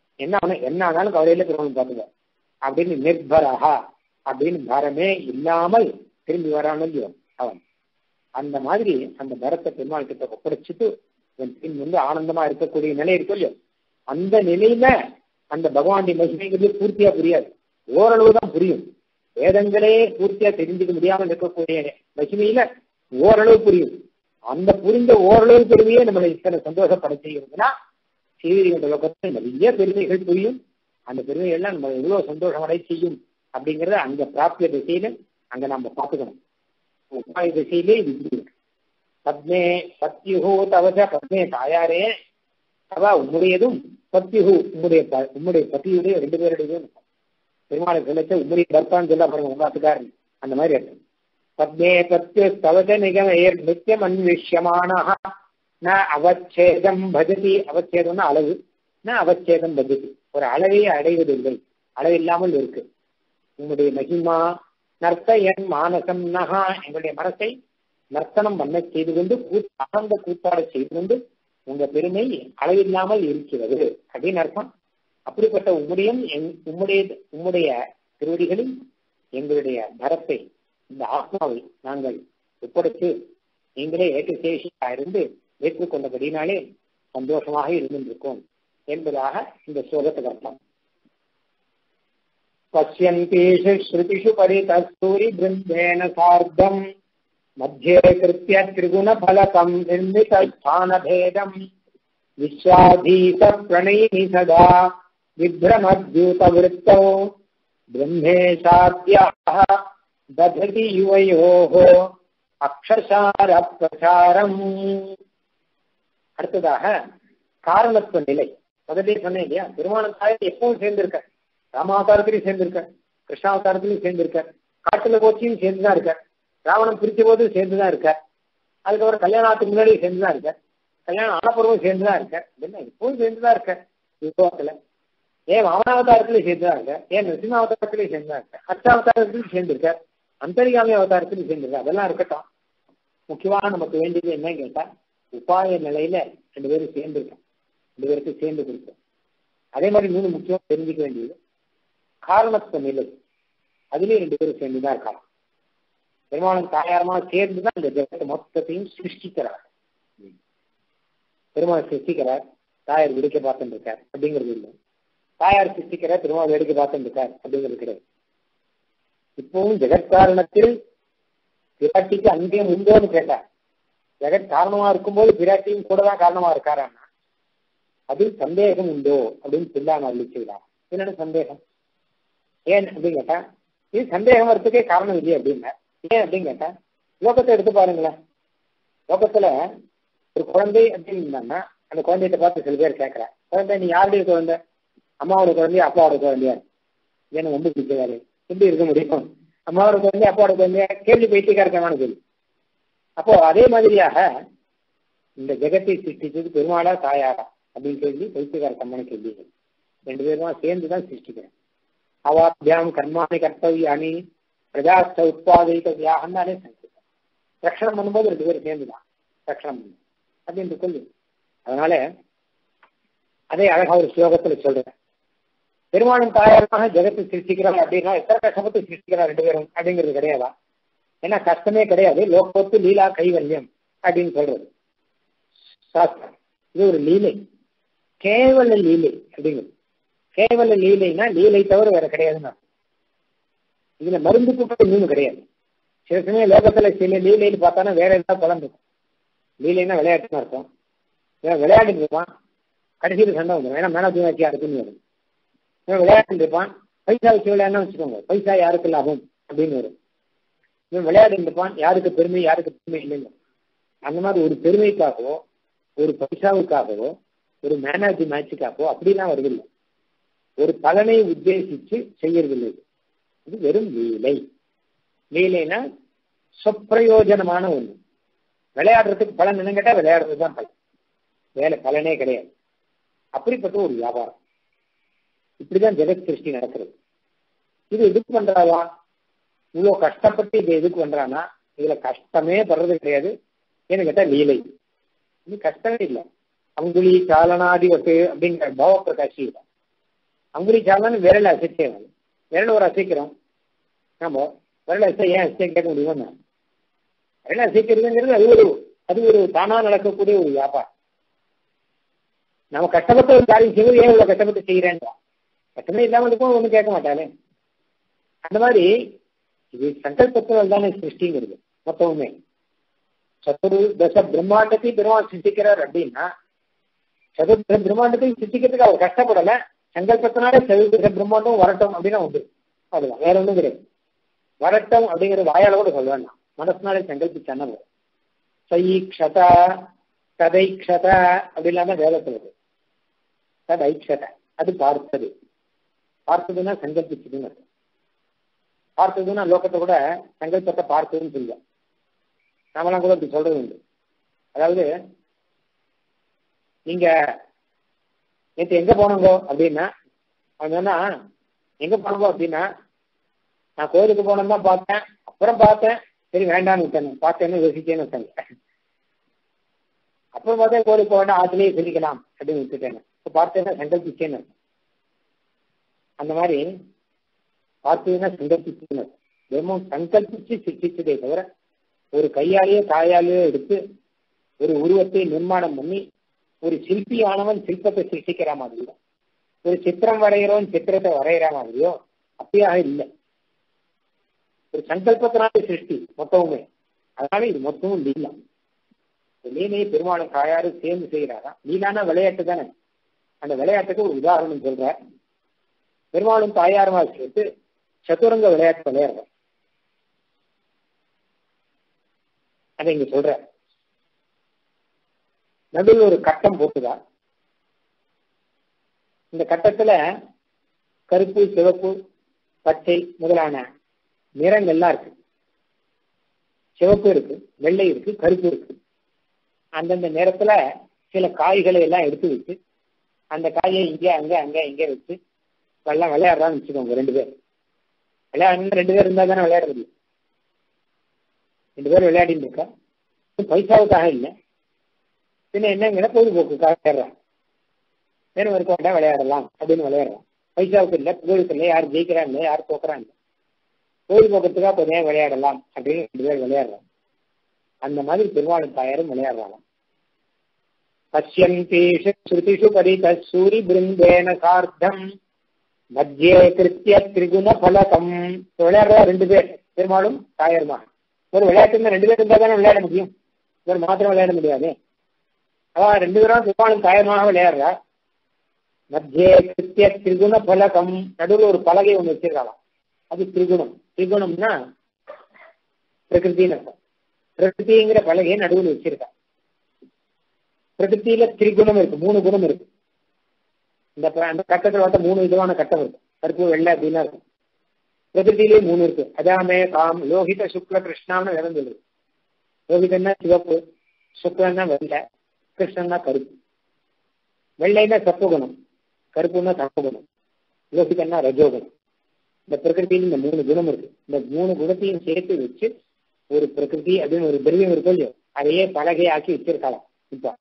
என்ன ஆனாலும் கவலையில பெருமாள் பார்த்துப்பேன் அப்படின்னு நிர்பரஹா அப்படின்னு பாரமே இல்லாமல் திரும்பி வராமல் அவன் அந்த மாதிரி அந்த பரத்தை பெருமாள் கிட்ட ஒப்படைச்சிட்டு பின் ஆனந்தமா இருக்கக்கூடிய நிலை இருக்கும் இல்லையோ, அந்த நிலையில அந்த பகவானுடைய மகிமைங்கிறது பூர்த்தியா புரியாது, ஓரளவு தான் புரியும். வேதங்களே பூர்த்தியா தெரிஞ்சுக்க முடியாமல் இருக்கக்கூடிய மகிமையில ஓரளவு புரியும். அந்த புரிந்த ஓரளவு பெருமையே நம்மளை இத்தனை சந்தோஷப்பட செய்யுதுன்னா சீவிரிகின்ற லோகத்தில் நிறைய பெருமைகள் புரியும். அந்த பெருமைகள்லாம் நம்ம எவ்வளவு சந்தோஷம் அடைய செய்யும் அப்படிங்கிறத அங்க பிராப்திய திசையில அங்க நம்ம பார்த்துக்கணும். உபாய திசையிலே இது பத்மே பத்யுஹு தவச, பத்மே தாயாரே அவ உம்முடையதும், பத்யுஹு உம்முடைய பத்தியுடைய ரெண்டு பேருடையதும் பெருமாளை சொல்லிச்சு. உம்முடைய பர்த்தான்னு சொல்ல பாருங்க உங்காத்துக்காரன் அந்த மாதிரி இருக்கும். பத்மே பத்யு தவச நிகமேர் நித்தியம் அன்விஷ்யமான ந அவச்சேதம் பஜதி. அவச்சேதம்னா அளவு, ந அவச்சேதம் பஜதி ஒரு அளவையை அடைவதில்லை, அளவில்லாமல் இருக்கு. உங்களுடைய மகிமா நர்த்தயன் மானசம் நகா, எங்களுடைய மனசை நர்த்தனம் பண்ண செய்து கொண்டு ஆனந்த கூத்தாட செய்து கொண்டு உங்க பெருமை அளவில்லாமல் இருக்கிறது அப்படின்னு அர்த்தம். அப்படிப்பட்ட உம்முடைய திருவடிகளில் எங்களுடைய பரத்தை, இந்த ஆத்மாவை நாங்கள் ஒப்படைத்து நீங்களே ஏகசேஷியா இருந்து ஏற்றுக்கொண்டபடினாலே சந்தோஷமாக இருந்திருக்கோம் என்பதாக இந்த ஸ்லோகத்துக்கு அர்த்தம். பஷ்யந்தீஷு ஸ்ருதிஷு பரிதஸ்தூரி பிருந்தேன சார்த்தம் மத்தியே கிருத்ய திரிகுண பலகம் நிர்மித ஸ்தான பேதம் விஸ்வாதீச பிரணயினி சதா விப்ரமத்யூத விருத்தோ பிரம்மேஷாத்யாஹ தததி யுவயோஹ அக்ஷசார பிரசாரம். அடுத்ததாக காரணத்துவ நிலை. முதலே சொன்னேன் இல்லையா, பெருமானத்தாய் எப்பவும் சேர்ந்திருக்க, ராமாவதாரத்திலையும் சேர்ந்திருக்க, கிருஷ்ணாவதாரத்திலையும் சேர்ந்திருக்க, காட்டுல போச்சியும் சேர்ந்துதான் இருக்க, ராவணம் பிரிச்ச போது சேர்ந்துதான் இருக்க, அதுக்கப்புறம் கல்யாணத்துக்கு முன்னாடி சேர்ந்துதான் இருக்க, கல்யாணம் ஆனப்புறமும் சேர்ந்துதான் இருக்க, என்ன எப்பவும் சேர்ந்துதான் இருக்க. விபவத்துல ஏன் வாமனாவதாரத்திலையும் சேர்ந்துதான் இருக்க, ஏன் நரசிம்மாவதாரத்திலையும் சேர்ந்துதான் இருக்க, அர்ச்சாவதாரத்திலையும் சேர்ந்திருக்க, அந்தரிகாமி அவதாரத்திலையும் சேர்ந்திருக்க. அதெல்லாம் இருக்கட்டும். முக்கியமாக நமக்கு வேண்டியது என்னன்னு கேட்டா உபாய நிலையில ரெண்டு பேரும் சேர்ந்துருக்கோம், ரெண்டு பேருக்கு சேர்ந்து கொடுத்தோம். அதே மாதிரி இன்னொன்று முக்கியம் தெரிஞ்சுக்க வேண்டியது காரணத்துவ நிலை. அதுலேயும் ரெண்டு பேரும் சேர்ந்துதான் இருக்கலாம். பெருமாளும் தாயாரமா சேர்ந்துதான் இந்த ஜெகத்தை மொத்தத்தையும் சிருஷ்டிக்கிறார். பெருமாள் சிருஷ்டிக்கிறார், தாயார் வேடிக்கை பார்த்துட்டு இருக்கார் அப்படிங்கிறது இல்லை. தாயார் சிருஷ்டிக்கிற பெருமாள் வேடிக்கை பார்த்துட்டு இருக்கார் அப்படிங்கிறது கிடையாது. இப்பவும் ஜெகத்காரணத்தில் பிராட்டிக்கு அங்கேயும் உண்டோன்னு கேட்டார். ஜெகத் காரணமா இருக்கும்போது பிராட்டியும் கூட தான் காரணமா இருக்காரான்னா அதில் சந்தேகம் உண்டோ அப்படின்னு சொல்லாம அருளி செய்யலாம். என்னென்ன சந்தேகம் ஏன் அப்படின்னு கேட்டா, இது சந்தேகம் வரத்துக்கே காரணம் இல்லையே அப்படின்னா. ஏன் அப்படின்னு கேட்டா, லோகத்தை எடுத்து பாருங்களேன். லோகத்துல ஒரு குழந்தை அப்படின்னு இருந்தாங்கன்னா அந்த குழந்தைகிட்ட பார்த்து சில பேர் கேட்கறா, குழந்தை நீ யாருடைய குழந்தை? அம்மாவோட குழந்தையா அப்பாவோட குழந்தையா? ஏன்னா வந்து பிடிக்கிறாரு, எப்படி இருக்க முடியும்? அம்மாவோட குழந்தைய அப்பாவோட குழந்தைய? கேள்வி பைத்தியக்காரமான கேள்வி. அப்போ அதே மாதிரியாக இந்த ஜெகத்தை சிருஷ்டிச்சது பெருமாளா தாயாரா அப்படின்னு கேள்வி பைத்தியக்காரமான கேள்வி. ரெண்டு பேருமா சேர்ந்துதான் சிருஷ்டிக்கிறேன். அவாத்தியாம் கர்மானி கர்த்தவியானி பிரஜாஸ்த உட்பாதிக்கவியாகனாலே சங்கிதம். ரட்சணம் பண்ணும்போது ரெண்டு பேரும் சேர்ந்துதான் ரட்சணம் பண்ணும் அப்படின்னு சொல்லி, அதனால அதே அழகா ஒரு ஸ்லோகத்துல சொல்றேன். பெருமாளும் தாயாரமாக ஜெகத்தை சிருஷ்டிக்கிறார் அப்படின்னா எத்தனை கஷ்டப்பட்டு சிருஷ்டிக்கிறார் ரெண்டு பேரும் அப்படிங்கிறது கிடையாதா? ஏன்னா கஷ்டமே கிடையாது. லோகத்து லீலா கைவல்யம் அப்படின்னு சொல்றது சாஸ்திரம். இது ஒரு லீலை, கேவல லீலை அப்படிங்கிறது. கேவல லீலைன்னா லீலை தவிர வேற கிடையாதுன்னா இதுல மருந்து கூட்டம் இன்னும் கிடையாது. சில சமயம் லோகத்துல சில லீலைன்னு பார்த்தானா வேற ஏதாவது பலன் இருக்கும். லீலைன்னா விளையாட்டுன்னு அர்த்தம். விளையாட்டு இருப்பான், கடைசியில் சண்டை வந்துடும். ஏன்னா மேனஜி யாருக்குன்னு வரும். விளையாட்டு இருப்பான், பைசா வச்சு விளையாடுனா வச்சுக்கோங்க, பைசா யாருக்கு லாபம் அப்படின்னு வரும். இவன் விளையாட்டு இருப்பான், யாருக்கு பெருமை யாருக்கு பெருமை இல்லைங்க. அந்த மாதிரி ஒரு பெருமைக்காகவோ ஒரு பைசாவுக்காகவோ ஒரு மேனேஜ் மேட்சுக்காகவோ அப்படிலாம் வருதில்லை. ஒரு பலனை உத்தேசிச்சு செய்யறதில்லை. இது வெறும் லீலை. லீலைனா சொப்பிரயோஜனமான ஒண்ணு. விளையாடுறதுக்கு பலன் என்ன கேட்டா விளையாடுறது தான் பலன், வேலை பலனே கிடையாது. அப்படிப்பட்ட ஒரு வியாபாரம். இப்படிதான் ஜெகத் சிருஷ்டி நடக்கிறது. இது எதுக்கு பண்றாவா? இவ்வளவு கஷ்டப்பட்டு இதை எதுக்கு பண்றான்னா இதுல கஷ்டமே படுறது கிடையாது. ஏன்னு கேட்டா லீலை. இது கஷ்டமே இல்லை. அங்குலி சாலனாதிபத்து அப்படிங்கிற பாவ பிரகாஷி இல்லை. அங்குலி சாலன்னு விரல அசைச்சேன். விரல ஒரு அசைக்கிறோம் நம்ம, விரல அசை ஏன் அசைச்சேன் கேட்க முடியுமா? விரல அசைக்கிறதுங்கிறது அது ஒரு தானா நடக்கக்கூடிய ஒரு வியாபாரம். நம்ம கஷ்டப்பட்ட ஒரு காரியம் செய்வது ஏன் இவ்வளவு கஷ்டப்பட்டு செய்கிறேன்? கஷ்டமே இல்லாம இருக்கும் ஒன்றும் கேட்க மாட்டாலே. அந்த மாதிரி இது சங்கல்பத்தினால் தானே சிருஷ்டிங்கிறது மொத்தமுமே. சதுர்தச பிரம்மாண்டத்தை பெருமாள் சிருஷ்டிக்கிறார் அப்படின்னா சதுர்தச பிரம்மாண்டத்தையும் சிருஷ்டிக்கிறதுக்கு அவர் கஷ்டப்படல. சங்கல்பத்தினாலே சதுர்தச பிரம்மாண்டம் வரட்டும் அப்படின்னா உண்டு. அதுதான், வேற ஒன்றும் கிடையாது. வரட்டும் அப்படிங்கிற வாயால கூட சொல்ல வேண்டாம், மனசுனாலே சங்கல்பிச்சான சைக்ஷத கதைக்ஷத அப்படிலாம் தான் வேலை சொல்லுது. கதைக்ஷத அது பார்த்தது. பார்த்ததுன்னா சங்கல்பிச்சதுன்னு. பார்த்ததுன்னா லோகத்தை கூட சங்கல்பத்தை பார்த்ததுன்னு சொல்லுவோம். நாமெல்லாம் கூட அப்படி சொல்றது உண்டு. அதாவது நீங்க நேற்று எங்க போனோங்கோ அப்படின்னா அவனா எங்க போனோங்கோ அப்படின்னா நான் கோயிலுக்கு போனோம் தான் பார்த்தேன், அப்புறம் பார்த்தேன், சரி வேண்டான்னு விட்டேன், பார்த்தேன்னு யோசிச்சேன்னு விட்டாங்க. அப்புறம் பார்த்தா கோயிலுக்கு போக வேண்டாம், ஆத்திலேயே சொல்லிக்கலாம் அப்படின்னு விட்டுட்டேன். இப்போ பார்த்தேன்னா சங்கல்பிச்சேன்னு. அந்த மாதிரி பார்த்ததுன்னா சங்கல்பிச்சுன்னு. பிரம்மம் சங்கல்பிச்சு சிருஷ்டிச்சதே தவிர ஒரு கையாலேயோ காயாலேயோ எடுத்து ஒரு உருவத்தை நிர்மாணம் பண்ணி ஒரு சிற்பியானவன் சிற்பத்தை சிருஷ்டிக்கிற மாதிரியோ ஒரு சித்திரம் வரைகிறவன் சித்திரத்தை வரைகிற மாதிரியோ அப்படியாக இல்லை. ஒரு சங்கல்பத்தினாலே சிருஷ்டி மொத்தமுமே. அதனால இது மொத்தமும் லீலா. லீலையை பெருமாளும் தாயாரும் சேர்ந்து செய்கிறாரா? லீலான விளையாட்டு தானே. அந்த விளையாட்டுக்கு ஒரு உதாரணம் சொல்ற. பெருமாளும் தாயாருமா சேர்த்து சதுரங்க விளையாட்டு விளையாடுற அதை இங்க சொல்ற. நடுவில் ஒரு கட்டம் போட்டுதா. இந்த கட்டத்துல கருப்பு சிவப்பு பச்சை முதலான நிறங்கள்லாம் இருக்கு. சிவப்பு இருக்கு, வெள்ளை இருக்கு, கருப்பு இருக்கு. அந்தந்த நேரத்துல சில காய்களை எல்லாம் எடுத்து வச்சு அந்த காயை இங்கே அங்க அங்க இங்கே வச்சு எல்லாம் விளையாடுறான்னு வச்சுக்கோங்க. ரெண்டு பேர் விளையாடு, ரெண்டு பேர் இருந்தா தானே விளையாட முடியும். ரெண்டு பேரும் விளையாடிட்டு இருக்கா. பைசாவுக்காக இல்லை, பின்ன என்னங்கிற பொழுதுபோக்குக்காக விளையாடுறான். வேணும் இருக்க வேண்டாம் விளையாடலாம் அப்படின்னு விளையாடுறான். பைசாவுக்கு இல்லை, புகழுக்கு இல்லை, யார் ஜெயிக்கிறாங்க இல்லை, யார் தோக்குறாங்க, பொழுதுபோக்கத்துக்காக கொஞ்சம் விளையாடலாம் அப்படின்னு ரெண்டு பேர் விளையாடுறாங்க. அந்த மாதிரி பெருமாளும் தாயாரும் விளையாடுறாங்க. பஷ்யந்தீஷு ஸ்ருதிஷு பரித சூரி பிருந்தேன சார்த்தம் மத்தியே கிருத்திய திரிகுண பலகம். விளையாடுறா ரெண்டு பேர், பெருமாளும் தாயருமா. ஒரு விளையாட்டு ரெண்டு பேர் இருந்தா தானே விளையாட முடியும், ஒரு மாத்திரம் விளையாட முடியாது. அதான் ரெண்டு பேரும் பெருமாளும் தாயருமாக விளையாடுறா. மத்தியே கிருத்திய திரிகுண பலகம், நடுவில் ஒரு பலகை ஒன்று வச்சிருக்கலாம், அது திரிகுணம். திரிகுணம்னா பிரகிருத்தின்னு அர்த்தம். பிரகிருதிங்கிற பலகையை நடுவில் வச்சிருக்கா. பிரகிருத்தியில திரிகுணம் இருக்கு, 3 குணம் இருக்கு. அந்த கட்டத்தில் பார்த்தா 3 விதமான கட்டம் இருக்கு, கருப்பு வெள்ளை அப்படின்னா இருக்கும். பிரகிருத்திலேயே 3 இருக்கு. அதாமே காம் லோகித சுக்ல கிருஷ்ணான்னு வேதம் சொல்லுது. லோகிதன்னா சிவப்பு, சுக்லன்னா வெள்ளை, கிருஷ்ணன்னா கருப்பு. வெள்ளைன்னா சத்துவகுணம், கருப்புன்னா தமோகுணம், லோகிதன்னா ரஜோகுணம். இந்த பிரகிருத்தியில் இந்த 3 குணம் இருக்கு. இந்த 3 குணத்தையும் சேர்த்து வச்சு ஒரு பிரகிருதி அப்படின்னு ஒரு திரவியம் இருக்கும் இல்லையோ, அதையே பலகையாக்கி வச்சிருக்கலாம். இப்ப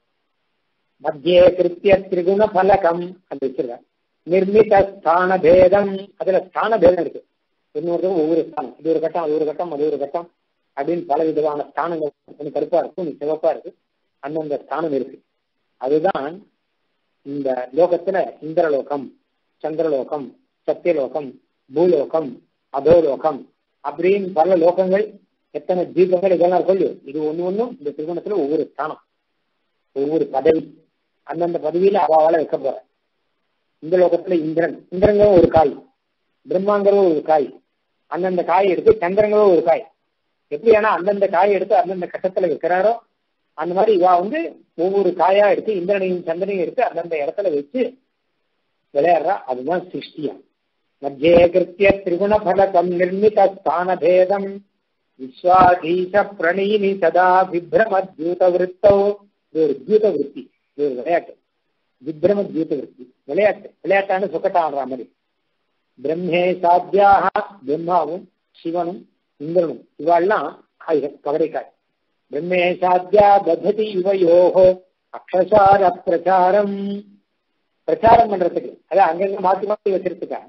மத்தியே கிருத்திய திரிகுண பலகம் அது வச்சிருக்காங்க. நிர்மித ஸ்தான பேதம், அதுல ஸ்தான பேதம் இருக்கு. இன்னொருத்தரும் ஒவ்வொரு ஸ்தானம், இது ஒரு கட்டம், அது ஒரு கட்டம், அது ஒரு கட்டம் அப்படின்னு பல விதமான ஸ்தானங்கள். ஒன்று கருப்பா இருக்கும், ஒன்று சிவப்பா இருக்கு, அந்தந்த ஸ்தானம் இருக்கு. அதுதான் இந்த லோகத்துல இந்திரலோகம், சந்திரலோகம், சத்தியலோகம், பூலோகம், அதோலோகம் அப்படின்னு பல லோகங்கள், எத்தனை தீபங்கள் இதெல்லாம் இருக்கும். இது ஒண்ணும் இந்த திருமணத்துல ஒவ்வொரு ஸ்தானம், ஒவ்வொரு பதவி, அந்தந்த பதவியில அவாவால வைக்க போற. இந்த லோகத்துல இந்திரங்கிற ஒரு காய், பிரம்மாங்கிற ஒரு காய், அந்தந்த காயை எடுத்து சந்திரங்கிற ஒரு காய். எப்படி ஆனா அந்தந்த காயை எடுத்து அந்தந்த கட்டத்துல வைக்கிறாரோ அந்த மாதிரி இவா ஒவ்வொரு காயா எடுத்து இந்திரனையும் சந்திரனையும் எடுத்து அந்தந்த இடத்துல வச்சு விளையாடுறா. அதுதான் சிருஷ்டியா. மத்தியே கிருத்திய திரிகுண பலகம் நிர்மித ஸ்தான பேதம் விஸ்வாதீச பிரணயினி சதா விப்ரம தியூத விருத்தோ. இது ஒரு தியூத விருத்தி, இது ஒரு விளையாட்டு. விப்ரம தியூத விருத்தி விளையாட்டு. விளையாட்டான சொக்கட்டா ஆடுற மாதிரி. பிரம்மே சாத்தியாக, பிரம்மாவும் சிவனும் இந்திரனும் இவாள்லாம் கவரைக்காய். பிரம்மே சாத்தியா ததி யுவயோகோ அக்ஷசார பிரச்சாரம். பிரச்சாரம் பண்றதுக்கு அதான் அங்கங்க மாற்றி மாற்றி வச்சிருக்கா.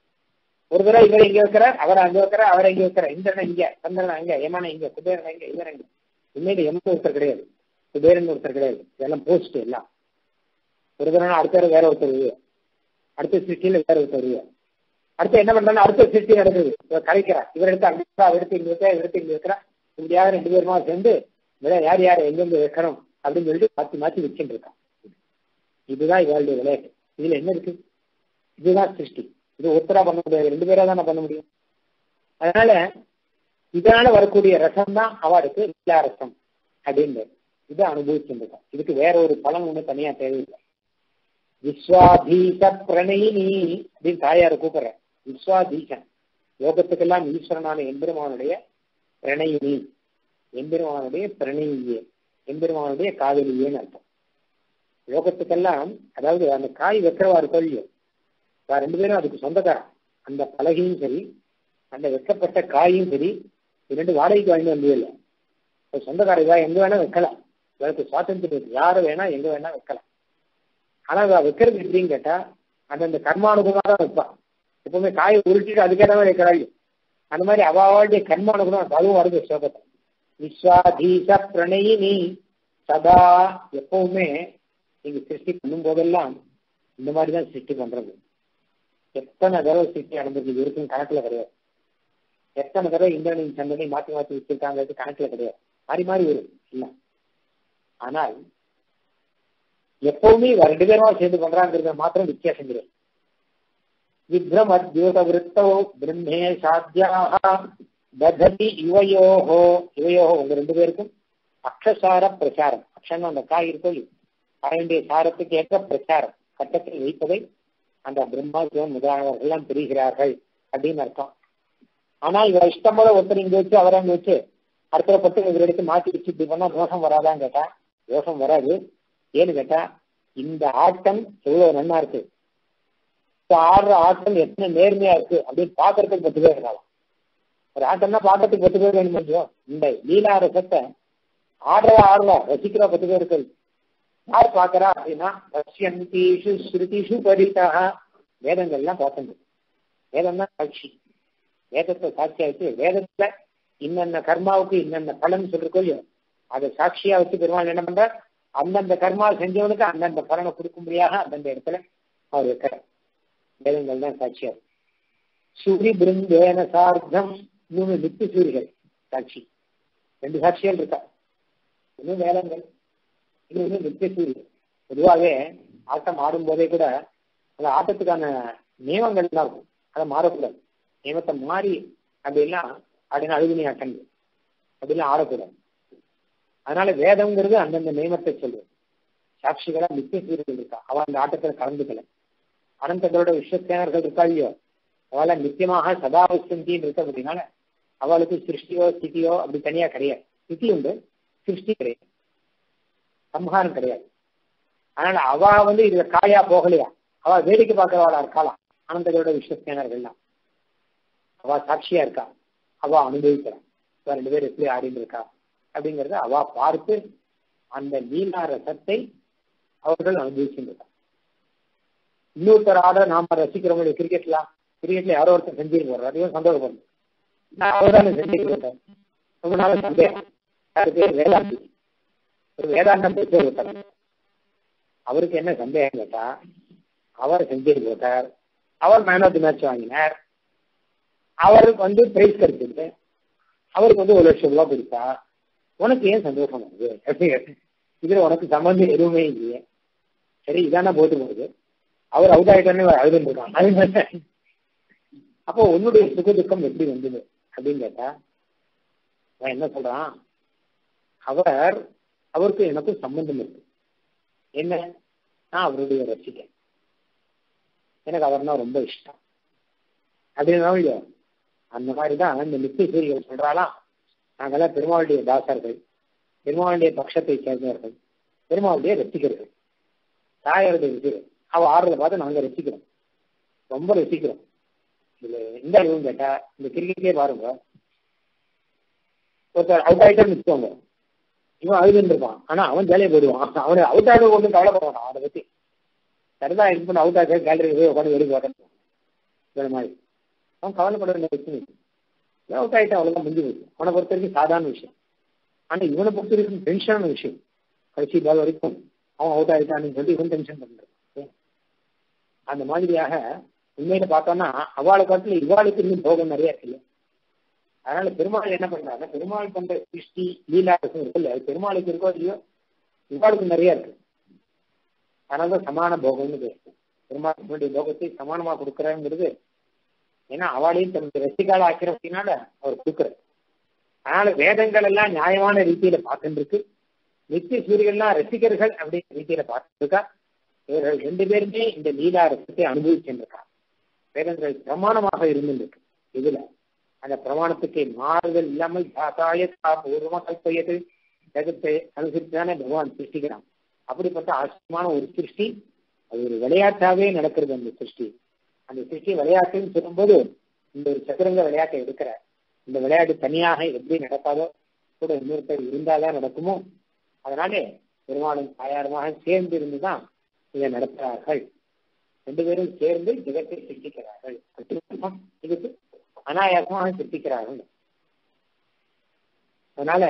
ஒரு தடவை இவர் இங்க வைக்கிறார், அவரை அங்க வைக்கிறார், அவரை இங்க வைக்கிறார், இந்திரனை இங்க, சந்திரனை இங்க, யமனை இங்க, குபேரனை இங்க, இவர் இங்க. உண்மையில யமன் ஒருத்தர் கிடையாது, குபேரன் ஒருத்தர் கிடையாது. இதெல்லாம் போஸ்ட் எல்லாம். ஒரு தடவை அடுத்த வேற ஒருத்தர், அடுத்த சிருஷ்டியில வேற ஒருத்தர், அடுத்து என்ன பண்றாங்க, அடுத்த சிருஷ்டி நடக்குது, கலைக்கிறார். இவர் எடுத்து அங்க, அவர் எடுத்து இங்க வைக்கிறா, இவர் எடுத்து இங்க வைக்கிறா. இப்படியாக 2 பேருமா சேர்ந்து யார் யார் எங்கெங்க வைக்கணும் அப்படின்னு சொல்லிட்டு மாற்றி மாற்றி வச்சுட்டு இருக்கான். இதுதான் இவளுடைய விளையாட்டு. இதுல என்ன இருக்கு? இதுதான் சிருஷ்டி. இது ஒருத்தரா பண்ண முடியாது, 2 பேரா தானே பண்ண முடியும். அதனால இதனால வரக்கூடிய ரசம் தான் அவருக்கு லீலா ரசம் அப்படின்னு இதை அனுபவிச்சுருக்கோம். இதுக்கு வேற ஒரு பலன் ஒண்ணு தனியா தேவையில்லை. விஸ்வாதீச பிரணயினி அப்படின்னு தாயார கூப்பிடுற. விஸ்வாதீசன், லோகத்துக்கெல்லாம் ஈஸ்வரனான எம்பெருமானுடைய பிரணயினி, எம்பெருமானுடைய பிரணயியே, எம்பெருமானுடைய காதலியேன்னு அர்த்தம். லோகத்துக்கெல்லாம், அதாவது அந்த காய் வைக்கிறவா இருக்கோ, 2 பேரும் அதுக்கு சொந்தக்காரன். அந்த பலகையும் சரி, அந்த வைக்கப்பட்ட காயும் சரி, 2 வாடகைக்கு வாங்கி வந்தது இல்லை. சொந்தக்காரா எங்க வேணா வைக்கலாம், அதுக்கு சுவாதந்திரம் இருக்கு, யாரு வேணா எங்க வேணா வைக்கலாம். ஆனா வைக்கிறது எப்படின்னு கேட்டா அந்தந்த கர்மானுகுணமா தான் வைப்பான். எப்பவுமே காயை உருட்டிட்டு அதுக்கேற்ற மாதிரி வைக்கிறாள். அந்த மாதிரி அவாவுடைய கர்மானுகுணம் அதுவும் வருது ஸ்லோகத்தை. விஸ்வாதீச பிரணயினி சதா, எப்பவுமே நீங்க சிருஷ்டி பண்ணும் போதெல்லாம் இந்த மாதிரிதான் சிருஷ்டி பண்றது. எத்தனை தடவை சிருஷ்டி நடந்திருக்கு இருக்குன்னு கணக்குல கிடையாது. எத்தனை தடவை இந்திரனையும் சந்திரனையும் மாற்றி மாற்றி வச்சிருக்காங்க கணக்குல கிடையாது. மாறி மாறி வரும் இல்ல. ஆனால் எப்பவுமே 2 பேருமா சேர்ந்து பண்றாங்கிறத மாத்திரம் வித்தியாசம் கிடையாது. விப்ரம தியூத விருத்தோ பிரம்மே சாத்தியாக ததி யுவயோகோ. யுவயோகோ உங்க 2 பேருக்கும் அக்ஷசார பிரச்சாரம். அக்ஷன் அந்த காய் இருக்கோ, காயுடைய சாரத்துக்கு ஏற்ற பிரச்சாரம், கட்டத்தில் வைப்பதை அந்த பிரம்மா சிவன் முதலானவர்கள் எல்லாம் பெறுகிறார்கள் அப்படின்னு அர்த்தம். ஆனா இவ இஷ்டம் போல ஒருத்தர் இங்க வச்சு அவரை அங்க வச்சு அடுத்தப்பட்டு இவர் எடுத்து மாற்றி வச்சு இப்படி பண்ணா தோஷம் வராதான்னு கேட்டா தோஷம் வராது. ஏன்னு கேட்டா இந்த ஆட்டம் எவ்வளவு நன்னா இருக்கு, ஆடுற ஆட்டம் எத்தனை நேர்மையா இருக்கு அப்படின்னு பாக்குறதுக்கு 10 பேர் இருக்கலாம். ஒரு ஆட்டம்னா பாக்கிறதுக்கு 10 பேர் வேணும். கொஞ்சம் இந்த லீலா ரசத்தை ஆடுறா ரசிக்கிற 10 பேர் இருக்கு. யார் பாக்குறா அப்படின்னா ரஷ்யந்தீஷு ஸ்ருதிஷு பரிதாக, வேதங்கள்லாம் பார்க்கணும். வேதம் தான் சாட்சி. வேதத்தை சாட்சியா வச்சு வேதத்துல இன்னென்ன கர்மாவுக்கு இன்னென்ன பலன் சொல்லிருக்கோ இல்லையோ அதை சாட்சியா வச்சு பெருமாள் என்ன பண்றார், அந்தந்த கர்மா செஞ்சவனுக்கு அந்தந்த பலனை கொடுக்கும்படியாக அந்தந்த இடத்துல அவர் இருக்கிறார். வேதங்கள் தான் சாட்சியார். சூரி பிருந்தேன சார்த்தம், இன்னொன்னு நித்திய சூரிகள் சாட்சி. 2 சாட்சிகள் இருக்கா. இன்னும் வேதங்கள், இன்னொன்னு நித்திய சூரிகள். பொதுவாகவே ஆட்டம் ஆடும் போதே கூட அந்த ஆட்டத்துக்கான நியமங்கள் தான் இருக்கும். அதை மாறக்கூடாது. நியமத்தை மாறி அப்படிலாம் அப்படின்னு அழுகுனி ஆட்டங்கள் அப்படிலாம் ஆடக்கூடாது. அதனால வேதம்ங்கிறது அந்தந்த நியமத்தை சொல்லுது. சாட்சிகளா நித்திய சூரியர்கள் இருக்கா, அவள் அந்த ஆட்டத்தில் கலந்துக்கல. அனந்தங்களோட விஸ்வசேனர்கள் இருக்கா இல்லையோ, அவளை நித்தியமாக சதாவசந்தின்னு இருக்க அப்படின்னால அவளுக்கு சிருஷ்டியோ ஸ்திதியோ அப்படி தனியா கிடையாது. ஸ்திதி உண்டு, சிருஷ்டி கிடையாது, சம்ஹாரம் கிடையாது. அதனால அவ இதுல காயா போகலையா, அவ வேடிக்கை பார்க்கிறவாளா இருக்கலாம். அனந்தங்களோட விஸ்வசேனர்கள்லாம் அவ சாட்சியா இருக்கா, அவ அனுபவிக்கிறான். 2 பேர் எப்படி ஆடிட்டு இருக்கா அப்படிங்கறத அவ பார்த்து அந்த லீலா ரசத்தை அவர்கள் அனுபவிச்சுருக்கா. இன்னொருத்தர் ஆட நாம ரசிக்கிறவங்க. கிரிக்கெட்ல யாரோ ஒருத்தர் செஞ்சுட்டு போடுறாரு, அதையும் சந்தோஷப்படணும். நான் அவர்தான் செஞ்சுட்டு போட்டேன். ரொம்ப நாள் சந்தேகம். வேதாந்தி, ஒரு வேதாந்தம் பேசுவார். அவருக்கு என்ன சந்தேகம் கேட்டா, அவர் செஞ்சுட்டு போட்டார், அவர் மேன் ஆஃப் தி மேட்ச் வாங்கினார், அவருக்கு பிரைஸ் கிடைச்சிருக்கு, அவருக்கு 1 லட்சம் ரூபாய் கொடுத்தா, உனக்கு ஏன் சந்தோஷம் வருது அப்படின்னு. இதுல உனக்கு சம்பந்தம் எதுவுமே இல்லையே. சரி, இதான போட்டு போகுது. அவர் அவுட் ஆயிட்டானே அழுதுன்னு இருக்கான். அது மாதிரி அப்போ உன்னுடைய சுக துக்கம் எப்படி வந்தது அப்படின்னு கேட்டா, அவன் என்ன சொல்றான், அவருக்கு எனக்கும் சம்பந்தம் இருக்கு. என்ன, நான் அவருடைய ரசிகன், எனக்கு அவர்னா ரொம்ப இஷ்டம் அப்படின்னா இல்லையோ. அந்த மாதிரிதான் இந்த நித்திய சூரியர்கள் சொல்றாலாம், நாங்கெல்லாம் பெருமாளுடைய தாசர்கள், பெருமாளுடைய பட்சத்தை சேர்ந்தவர்கள், பெருமாளுடைய ரசிகர்கள், தாயாருடைய ரசிகர்கள். அவ ஆடுறத பார்த்து நாங்க ரசிக்கிறோம், ரொம்ப ரசிக்கிறோம். இதுல எந்த அளவுன்னு கேட்டா, இந்த கிரிக்கெட்லயே பாருங்க, ஒருத்தர் அவுட் ஆயிட்டான்னு வச்சுக்கோங்க, இவன் அழுதுன்னு இருப்பான், ஆனா அவன் ஜாலியா போயிடுவான். அவனை அவுட் ஆக ஒன்றும் கவலைப்படுவான். அதை பத்தி சரிதான் இது பண்ண அவுட் ஆக கேலரி போய் உட்காந்து வெளியே போட்டேன் மாதிரி அவன் கவலைப்பட வேண்டிய பிரச்சனை. அவுட் ஆகிட்டா அவ்வளோதான் முடிஞ்சு போச்சு. அவனை பொறுத்த வரைக்கும் சாதாரண விஷயம். ஆனால் இவனை பொறுத்த வரைக்கும் டென்ஷனான விஷயம். கடைசி பால் வரைக்கும் அவன் அவுட் ஆகிட்டான்னு சொல்லி இவன் டென்ஷன் பண்ணுறான். அந்த மாதிரியாக உண்மையில பார்த்தோம்னா அவளை காட்டில இவாளுக்கு இன்னும் போகம் நிறைய இருக்கு. அதனால பெருமாள் என்ன பண்றாங்க, பெருமாள் பண்ற சிருஷ்டி லீலாசம் இருக்குல்ல, அது பெருமாளுக்கு இருக்கோ இல்லையோ இவாளுக்கு நிறைய இருக்கு. அதனாலதான் சமான போகம்னு பேசு. பெருமாளுடைய போகத்தை சமானமா கொடுக்குறாங்கிறது. ஏன்னா அவளையும் தன்னுடைய ரசிகால ஆக்கிறதுனால அவர் கொடுக்குறாரு. அதனால வேதங்கள் எல்லாம் நியாயமான ரீதியில பார்த்துட்டு இருக்கு. நித்திய சூரியர்கள்லாம் ரசிகர்கள் அப்படிங்கிற ரீதியில பார்த்துட்டு இருக்கா. இவர்கள் 2 பேருமே இந்த லீலா ரசத்தை அனுபவிச்சுருக்கா. வேதங்கள் பிரமாணமாக இருந்துருக்கு. இதுல அந்த பிரமாணத்துக்கு மாறுதல் இல்லாமல் பூர்வமா கல்பயது ஜகத்தை அனுசரித்துதானே பகவான் சிருஷ்டிக்கிறான். அப்படிப்பட்ட ஆச்சரியமான ஒரு சிருஷ்டி, அது ஒரு விளையாட்டாவே நடக்கிறது. அந்த சிருஷ்டி விளையாட்டுன்னு சொல்லும்போது இந்த ஒரு சதுரங்க விளையாட்டை எடுக்கிற இந்த விளையாட்டு தனியாக எப்படி நடக்காதோ கூட இன்னொருத்தர் இருந்தால்தான் நடக்குமோ. அதனாலே பெருமாளும் தாயாருமாக சேர்ந்து இருந்துதான் இதை நடத்துகிறார்கள். 2 பேரும் சேர்ந்து ஜெகத்தை சிருஷ்டிக்கிறார்கள். இதுக்கு அனாயாசமாக சிருஷ்டிக்கிறார்கள். அதனால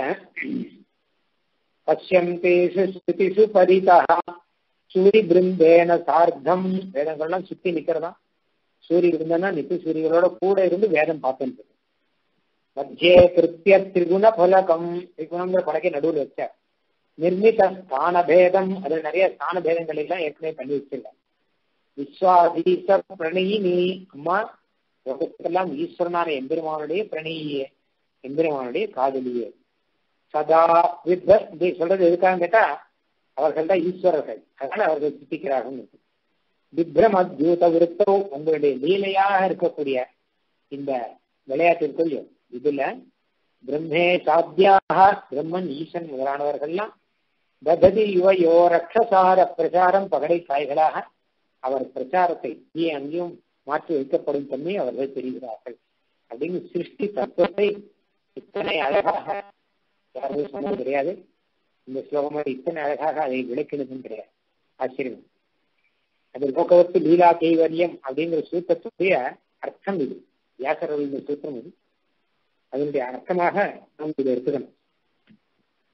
பஷ்யந்தேஷு ஸ்ருதிஷு பரிதா சூரி பிருந்தேன சார்த்தம், வேதங்கள்லாம் சுத்தி நிக்கிறதா. சூரிய இருந்தனா நித்திய சூரியர்களோட கூட இருந்து வேதம் பார்த்துட்டு மத்தியே கிருத்திய திரிகுண பலகம், திரிகுணங்கிற பலகை நடுவில் வச்ச நிர்மித ஸ்தான பேதம், அதுல நிறைய ஸ்தான பேதங்கள் எல்லாம் ஏற்கனவே பண்ணி வச்சிருக்க. விஸ்வாதீச பிரணயினி, அம்மா லோகத்துக்கெல்லாம் ஈஸ்வரனான எம்பெருமானுடைய பிரணயியே, எம்பெருமானுடைய காதலியே. சதா இப்படி சொல்றது எதுக்காக கேட்டா, அவர்கள் தான் ஈஸ்வரர்கள், அதனால அவர்கள் சித்திக்கிறார்கள். விப்ரமத்யூத விருத்தோ, உங்களுடைய லீலையாக இருக்கக்கூடிய இந்த விளையாட்டிற்குள் இதுல பிரம்மே சாத்தியாக, பிரம்மன் ஈசன் முதலானவர்கள்லாம் தததி யுவையோ ரக்ஷசார பிரச்சாரம், பகடை காய்களாக அவர் பிரச்சாரத்தை அங்கேயும் மாற்றி வைக்கப்படும் தன்மை அவர்கள் தெரிகிறார்கள் அப்படின்னு சிருஷ்டி தத்துவத்தை இத்தனை அழகாக யாருமே சொன்னது கிடையாது. இந்த ஸ்லோகமாக இத்தனை அழகாக அதை விளக்கினதும் கிடையாது. ஆச்சரியம். அது போக்குவரத்து லீலா கைவரியம் அப்படிங்கிற சூத்திரத்துடைய அர்த்தம் இது. வியாசர் இந்த சூத்திரம் இது. அதனுடைய அர்த்தமாக நாம் இதை எடுத்துக்கணும்.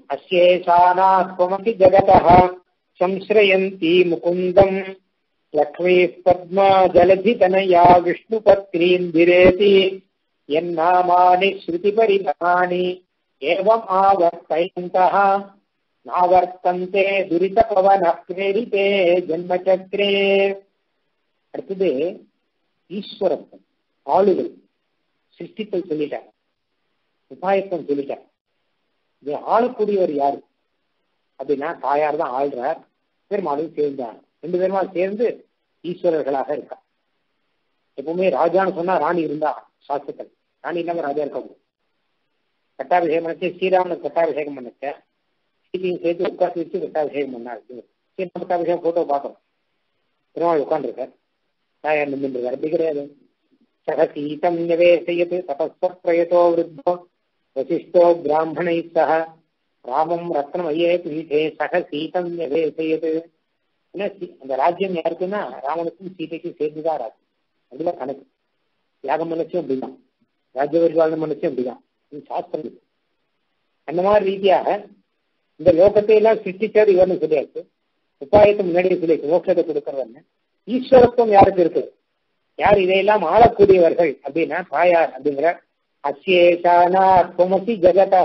அஸ்யேஷானாத்வமசி ஜகதः சம்ஸ்ரயந்தி முகுந்தம் லக்ஷ்மீ பத்மா ஜலதி தனயா விஷ்ணுபத்ரீந்திரேதி என்னாமானி ஸ்ருதி பரிதானி ஏவம் ஆவர்த்தயந்தः நாவர்த்தந்தே துரித பவன பிரேரிதே ஜன்மசக்ரே. அடுத்தது ஈஸ்வரத்துவம், ஆளுகள், சிருஷ்டிப்பை சொல்லிட்டார், உபாயத்துவம் சொல்லிட்டார். இது ஆளக்கூடியவர் யாரு அப்படின்னா தாயார் தான் ஆள்றார், பெருமாளும் சேர்ந்தார். ரெண்டு பேருமா சேர்ந்து ஈஸ்வரர்களாக இருக்கார். எப்பவுமே ராஜான்னு சொன்னா ராணி இருந்தா சாஸ்திரத்தில், ராணி இல்லாம ராஜா இருக்க முடியும். கட்டாபிஷேகம் பண்ணிச்சு, ஸ்ரீராமனுக்கு கட்டாபிஷேகம் பண்ணிச்ச, சீத்தையும் சேர்த்து உட்காந்து வச்சு கட்டாபிஷேகம் பண்ணாரு. சீரா கட்டாபிஷேகம் போட்டோ பார்த்தோம், பெருமாள் உட்காந்துருக்கார், தாயார் நின்றுருக்கார். அப்படி கிடையாது. சக சீதம் நிவேசயது தபஸ்வத்ரயதோ விருத்தோ வசிஷ்டோ பிராமணை சக ராமம் ரத்னமயே பீഠே சக சீதம் நிவேசயது. அந்த ராஜ்யம் யாருக்குன்னா ராமனுக்கும் சீதைக்கும் சேர்ந்துதான் ராஜ்யம். அப்படிதான் கணக்கு. யாகம் மனசும் அப்படிதான், ராஜ்ய பரிபாலனம் மனசும் அப்படிதான். இது சாஸ்திரம். அந்த மாதிரி ரீதியாக இந்த லோகத்தை எல்லாம் சிருஷ்டிச்சது இவர்னு சொல்லியாச்சு. உபாயத்தை முன்னாடியே சொல்லியாச்சு, மோட்சத்தை கொடுக்கறவன்னு. ஈஸ்வரத்துவம் யாருக்கு இருக்கு? யார் இதையெல்லாம் ஆளக்கூடியவர்கள் அப்படின்னா தாயார் அப்படிங்கிற. அஸ்யேஷானா துவமசி ஜெகதா,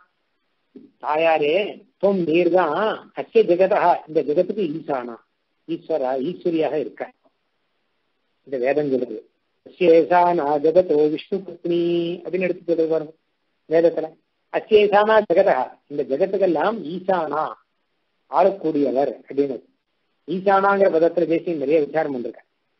தாயாரே துவம் நீர் தான், அஸ்ய ஜெகதா இந்த ஜெகத்துக்கு ஈசானா, ஈஸ்வரா ஈஸ்வரியாக இருக்க. இந்த வேதம் சொல்லுது அஸ்யேஷானா ஜெகதோ விஷ்ணு பத்னி அப்படின்னு எடுத்து சொல்லுவார் வேதத்துல. அஸ்யேஷானா ஜெகதா, இந்த ஜெகத்துக்கெல்லாம் ஈசானா ஆளக்கூடியவர் அப்படின்னு. ஈசானாங்கிற பதத்துல பேசி நிறைய விசாரம் பண்ணிருக்க.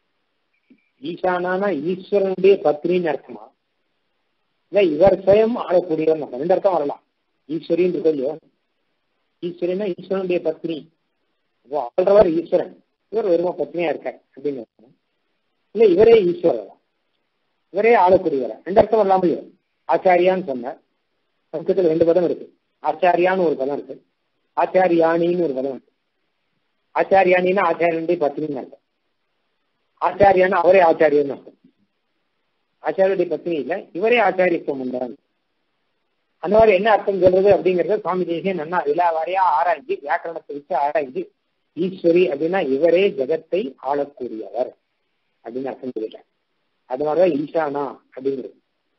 ஈசானானா ஈஸ்வரனுடைய பத்னின்னு அர்த்தமா, இல்ல இவர் சுயம் ஆளக்கூடியவர்? ரெண்டு அர்த்தம் வரலாம். ஈஸ்வரின்னு இருக்கோ, ஈஸ்வரனா ஈஸ்வரனுடைய பத்னி, அப்போ ஆள்றவர் ஈஸ்வரன், இவர் வெறும பத்னியா இருக்கார் அப்படின்னு. இல்ல இவரே ஈஸ்வரர், இவரே ஆளக்கூடியவர், ரெண்டு அர்த்தம் வரலாம் முடியும். ஆச்சாரியான்னு சொன்னார், சமஸ்கிருதத்துல ரெண்டு பதம் இருக்கு. ஆச்சாரியான்னு ஒரு பதம் இருக்கு, ஆச்சாரியானின்னு ஒரு பதம் இருக்கு. ஆச்சாரியானின்னா ஆச்சாரியனுடைய பத்னின்னு அர்த்தம். ஆச்சாரியானா அவரே ஆச்சாரியன்னு அர்த்தம். ஆச்சாரியுடைய பத்னி இல்ல, இவரே ஆச்சாரியத்துவம் உண்டாங்க. அந்த மாதிரி என்ன அர்த்தம் சொல்றது அப்படிங்கறத சுவாமி தேசியம் நல்லா விலாவாரியா ஆராய்ச்சி, வியாக்கரணத்தை வச்சு ஆராய்ச்சி, ஈஸ்வரி அப்படின்னா இவரே ஜெகத்தை ஆளக்கூடியவர் அப்படின்னு அர்த்தம் சொல்லிட்டார். அது மாதிரிதான் ஈசானா அப்படிங்கிறது.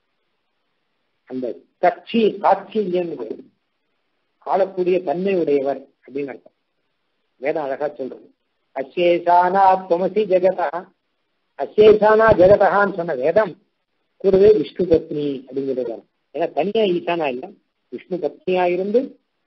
அந்த கட்சி காட்சியம் ஆளக்கூடிய தன்மை உடையவர் அப்படின்னு அர்த்தம். வேதம் அழகா சொல்றது. அசேஷானா துவமசி ஜெகதா, அசேஷானா ஜெகதான்னு சொன்ன வேதம் கூடவே விஷ்ணு பத்னி அப்படிங்கிறது. ஏன்னா தனியா ஈசானா இல்ல, விஷ்ணு பத்னியா இருந்து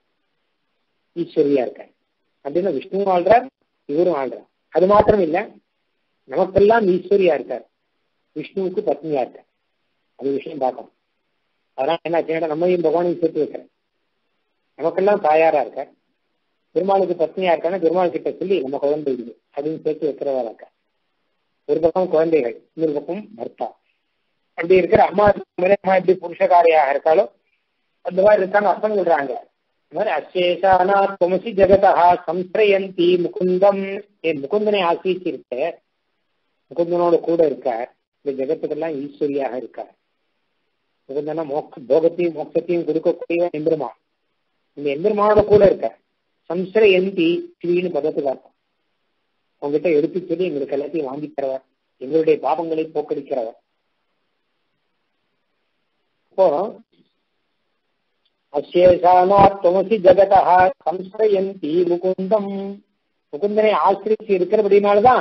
ஈஸ்வரியா இருக்க அப்படின்னா விஷ்ணுவும் ஆள்றார், இவரும் ஆள்றார். அது மாத்திரம் இல்ல, நமக்கெல்லாம் ஈஸ்வரியா இருக்கார், விஷ்ணுவுக்கு பத்னியா இருக்கார். அது விஷயம் பார்க்கணும். அதெல்லாம் என்ன செய்யணும், நம்மையும் பகவானையும் சேர்த்து வைக்கிறேன். நமக்கெல்லாம் தாயாரா இருக்கார், பெருமாளுக்கு பத்னியா இருக்காங்கன்னா பெருமாள் கிட்ட சொல்லி நம்ம குழந்தை இது அப்படின்னு சேர்த்து வைக்கிறவா இருக்க. ஒரு பக்கம் குழந்தைகள், இன்னொரு பக்கம் பர்த்தா. அப்படி இருக்கிற அம்மா எப்படி புருஷகாரியாக இருக்காளோ அந்த மாதிரி இருக்காங்க அர்த்தம் சொல்றாங்க. இந்த மாதிரி அசேஷானா துவமசி ஜெகதா சம்ஸ்ரயந்தி முகுந்தம், என் முகுந்தனை ஆசிரிச்சிருக்க, முகுந்தனோட கூட இருக்க. இந்த ஜெகத்துக்கெல்லாம் ஈஸ்வரியாக இருக்கார். முகுந்தனா போகத்தையும் மோட்சத்தையும் கொடுக்கக்கூடிய எந்திரமா, இந்த எந்திரமானோட கூட இருக்க. சம்ஸ்ரயந்தி ஸ்ரீன்னு பதத்துக்கு அர்த்தம். உங்ககிட்ட எடுத்து சொல்லி எங்களுக்கு எல்லாத்தையும் வாங்கி தரவர், எங்களுடைய பாவங்களை போக்கடிக்கிறவர். அப்போ அசேஷானா துவமசி ஜெகதா சம்ஸ்ரயந்தி முகுந்தம், முகுந்தனை ஆசிரிச்சு இருக்கிறபடினால்தான்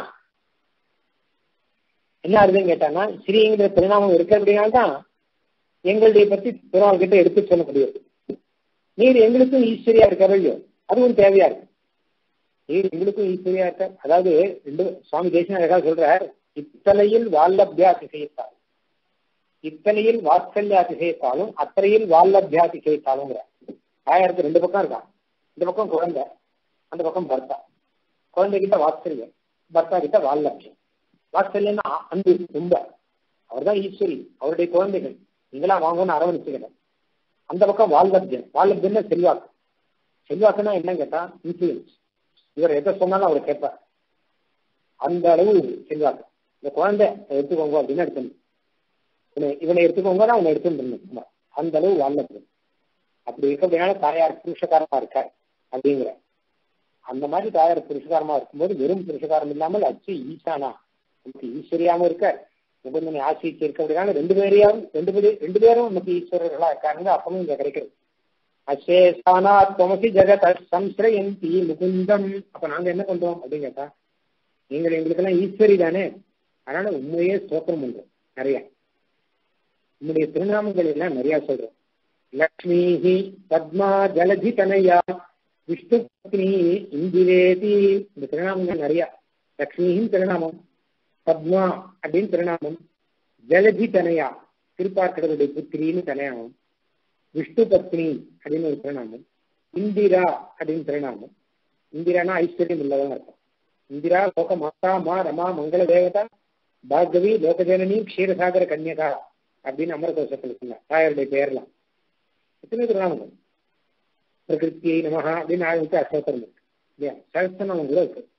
என்ன ஆகுதுன்னு கேட்டாங்கன்னா, ஸ்ரீங்கிற பரிணாமம் இருக்கிறபடினால்தான் எங்களுடைய பத்தி பெருமாள் கிட்ட எடுத்து சொல்ல முடியாது. நீர் எங்களுக்கும் ஈஸ்வரியா இருக்கிறவையோ அதுவும் தேவையா இருக்கு. நீர் எங்களுக்கும் ஈஸ்வரியா இருக்க. அதாவது ரெண்டு சுவாமி தேசிகன் அழகா சொல்றார், இத்தலையில் வால்லபியாதிசயத்தால், இத்தனையில் வாத்சல்யாதிசயத்தாலும் அத்தனையில் வால்லபியாதிசயத்தாலும். தாயாருக்கு ரெண்டு பக்கம் இருக்கான். இந்த பக்கம் குழந்தை, அந்த பக்கம் பர்த்தா. குழந்தை கிட்ட வாத்சல்யம், பர்த்தா கிட்ட வால்லபியம். வாத்சல்யம்னா அன்பு, ரொம்ப. அவர் தான் ஈஸ்வரி, அவருடைய குழந்தைகள், நீங்களாம் வாங்கன்னு அரவணைச்சுக்கிறேன். அந்த பக்கம் வால்லபியம், வால்லபியம்னா செல்வாக்கு. செல்வாக்குன்னா என்ன கேட்டா இன்ஃபுளுன்ஸ். இவர் எதை சொன்னாலும் அவர் கேட்பார், அந்த அளவு செல்வாக்கு. இந்த குழந்தை எடுத்துக்கோங்க அப்படின்னு எடுத்துக்கணும், இவனை எடுத்துக்கோங்க நான் உன்னை எடுத்துன்னு, அந்த அளவு வால்லபியம். அப்படி இருக்கிறதுனால தாயார் புருஷகாரமா இருக்கார் அப்படிங்கிற அந்த மாதிரி தாயார் புருஷகாரமா இருக்கும்போது வெறும் புருஷகாரம் இல்லாமல் அச்சு ஈசானா நமக்கு ஈஸ்வரியாவும் இருக்கார், முகுந்தனை ஆசிரிச்சு இருக்க அப்படின்னா ரெண்டு பேரும் நமக்கு ஈஸ்வரர்களா இருக்காருங்க. அப்பவும் இங்க கிடைக்கிறது அசேஷானா துவமசி ஜெகத் சம்ஸ்ரயந்தி முகுந்தம். அப்ப நாங்க என்ன பண்றோம் அப்படின்னு கேட்டா, நீங்கள் எங்களுக்கெல்லாம் ஈஸ்வரி தானே, அதனால உண்மையே ஸ்தோத்திரம் பண்றோம் நிறைய. உன்னுடைய திருநாமங்கள் எல்லாம் நிறைய சொல்றோம். லக்ஷ்மி பத்மா ஜலதி தனயா விஷ்ணு பத்னி இந்திரேதி, இந்த திருநாமங்கள் நிறைய. லக்ஷ்மியின் திருநாமம், பத்மா அப்படின்னு திருநாமம், ஜலதி தனயா திருப்பார்க்கடவுடைய புத்திரின்னு திருநாமம், விஷ்ணு பத்னி அப்படின்னு ஒரு திருநாமம், இந்திரா அப்படின்னு திருநாமம். இந்திரானா ஐஸ்வர்யம் உள்ளவங்க இருக்கும். இந்திரா லோக மாதா மா ரமா மங்கள தேவதா பார்கவி லோகஜனனி க்ஷீரசாகர கன்யகா அப்படின்னு அமரகோஷத்தில் சொன்னார். தாயாருடைய பெயர்லாம் எத்தனை திருநாமங்கள். பிரகிருத்தியை நமகா அப்படின்னு ஆரம்பித்து அஷ்டோத்தரம் இருக்கு இல்லையா, சகஸ்திரநாமம் கூட இருக்கு.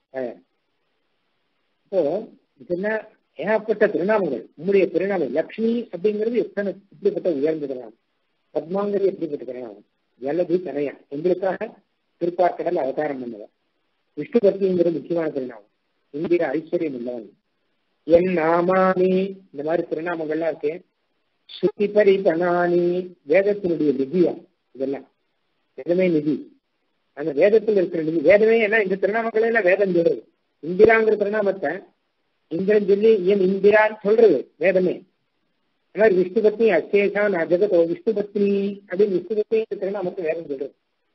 இப்போ இதெல்லாம் ஏகப்பட்ட திருநாமங்கள். உம்முடைய திருநாமம் லக்ஷ்மி அப்படிங்கிறது எத்தனை எப்படிப்பட்ட உயர்ந்த திருநாமம், பத்மாங்கிறது எப்படிப்பட்ட திருநாமம், ஜலதி தனையா எங்களுக்காக திருப்பார்க்கடல் அவதாரம் பண்ணவர், விஷ்ணு பக்திங்கிறது முக்கியமான திருநாமம், இந்திர ஐஸ்வர்யம் உள்ளவன், என் நாமானி இந்த மாதிரி திருநாமங்கள்லாம் இருக்கு. ஸ்ருதி பரிபணானி வேதத்தினுடைய நிதியா இதெல்லாம், வேதமே நிதி, அந்த வேதத்தில் இருக்கிற நிதி வேதமே. ஏன்னா இந்த திருநாமங்கள் எல்லாம் வேதம் சொல்றது. இந்திராங்கிற திருநாமத்தை இந்திரன் சொல்லி ஏன் இந்திரான்னு சொல்றது வேதமே. அந்த மாதிரி விஷ்ணு பத்னி அசேஷான் ஜெகதோ விஷ்ணு பத்னி அப்படின்னு விஷ்ணு பத்னி திருநாமத்தை வேதம் சொல்றது.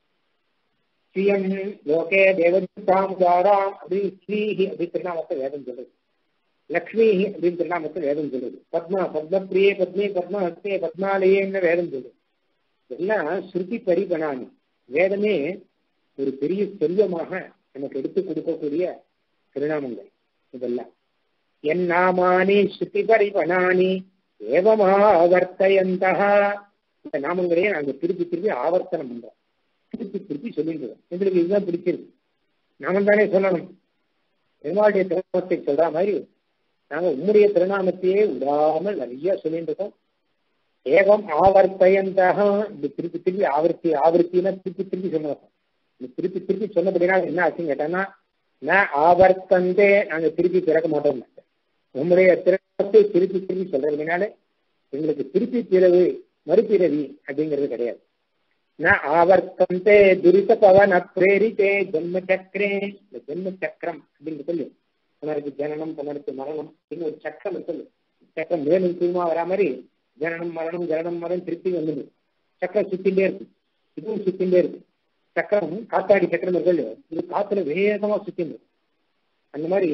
ஸ்ரீயம் லோகே தேவதாம் தாராம் அப்படின்னு ஸ்ரீஹி அப்படின்னு திருநாமத்தை வேதம் சொல்றது. லக்ஷ்மி அப்படின்னு திருநாமத்தை வேதம் சொல்றது. பத்மா பத்மப்ரியே பத்னி பத்மா ஹஸ்தே பத்மாலயன்னு வேதம் சொல்றது. எல்லாம் ஸ்ருதி பரிபணானி, வேதமே ஒரு பெரிய செல்வமாக நமக்கு எடுத்து கொடுக்கக்கூடிய திருநாமங்கள் இதெல்லாம். என் நாமானி ஸ்ருதி பரிபணானி ஏவமாவர்த்தயந்தா, இந்த நாமங்களையே நாங்கள் திருப்பி திருப்பி ஆவர்த்தனம் பண்றோம், திருப்பி திருப்பி சொல்லிட்டு. எங்களுக்கு இதுதான் பிடிச்சிருக்கு, நாம தானே சொல்லணும். பெருமாளுடைய திருநாமத்தை சொல்ற மாதிரி நாங்க உம்முடைய திருநாமத்தையே விடாமல் நிறைய சொல்லிட்டு இருக்கோம். ஏகம் ஆவர்த்தயந்தாக, இந்த திருப்பி திருப்பி ஆவர்த்தினா திருப்பி திருப்பி சொல்லணும். இந்த திருப்பி திருப்பி சொன்னபடினா என்ன ஆச்சுன்னு கேட்டாங்கன்னா, நான் ஆவர்த்தந்தே நாங்க திருப்பி பிறக்க மாட்டோம். உம்முடைய திருநாமத்தை திருப்பி திருப்பி சொல்றதுனால எங்களுக்கு திருப்பி பிறகு மறுபிறவி அப்படிங்கிறது கிடையாது. நான் ஆவர்த்தந்தே துரித பவன பிரேரித்தே ஜென்ம சக்கரே, இந்த ஜென்ம சக்கரம் அப்படின்னு சொல்லி புனருக்கு ஜனனம் புனருக்கு மரணம் அப்படின்னு ஒரு சக்கரம் சொல்லு. சக்கரம் மேலும் தூய்மா வரா மாதிரி ஜனனம் மரணம் ஜனனம் மரணம் திருப்பி வந்துடும். சக்கரம் சுத்தின்றே இருக்கு, இதுவும் சுத்தின்றே இருக்கு. சக்கரம் காத்தாடி சக்கரம் இருக்கு, இது காத்துல வேகமா சுத்தின்னு இருக்கு. அந்த மாதிரி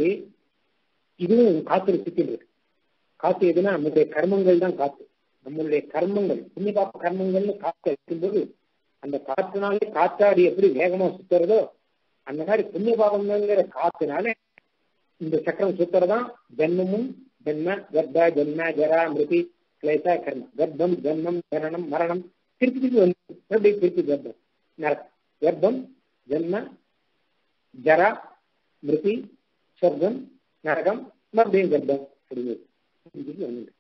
இதுவும் காத்துல சுத்தின்னு இருக்கு. காத்து எதுனா நம்மளுடைய கர்மங்கள் தான் காத்து. நம்மளுடைய கர்மங்கள் புண்ணிய பாப்ப கர்மங்கள்னு காத்து இருக்கும்போது அந்த காற்றுனாலே காத்தாடி எப்படி வேகமா சுத்துறதோ அந்த மாதிரி புண்ணிய பாவங்கள்ங்கிற காத்துனால இந்த சக்கரம் சுத்துறதான் ஜென்மமும் ஜென்ம கர்ப்ப ஜென்ம ஜரா மிருதி கிளேசா கர்மம். கர்ப்பம் ஜென்மம் ஜனனம் மரணம் திருப்பி திருப்பி வந்து எப்படி திருப்பி கர்ப்பம் நரகம், கர்ப்பம் ஜென்ம ஜரா மிருதி சொர்க்கம் நரகம் மறுபடியும் கர்ப்பம் அப்படிங்கிறது வந்து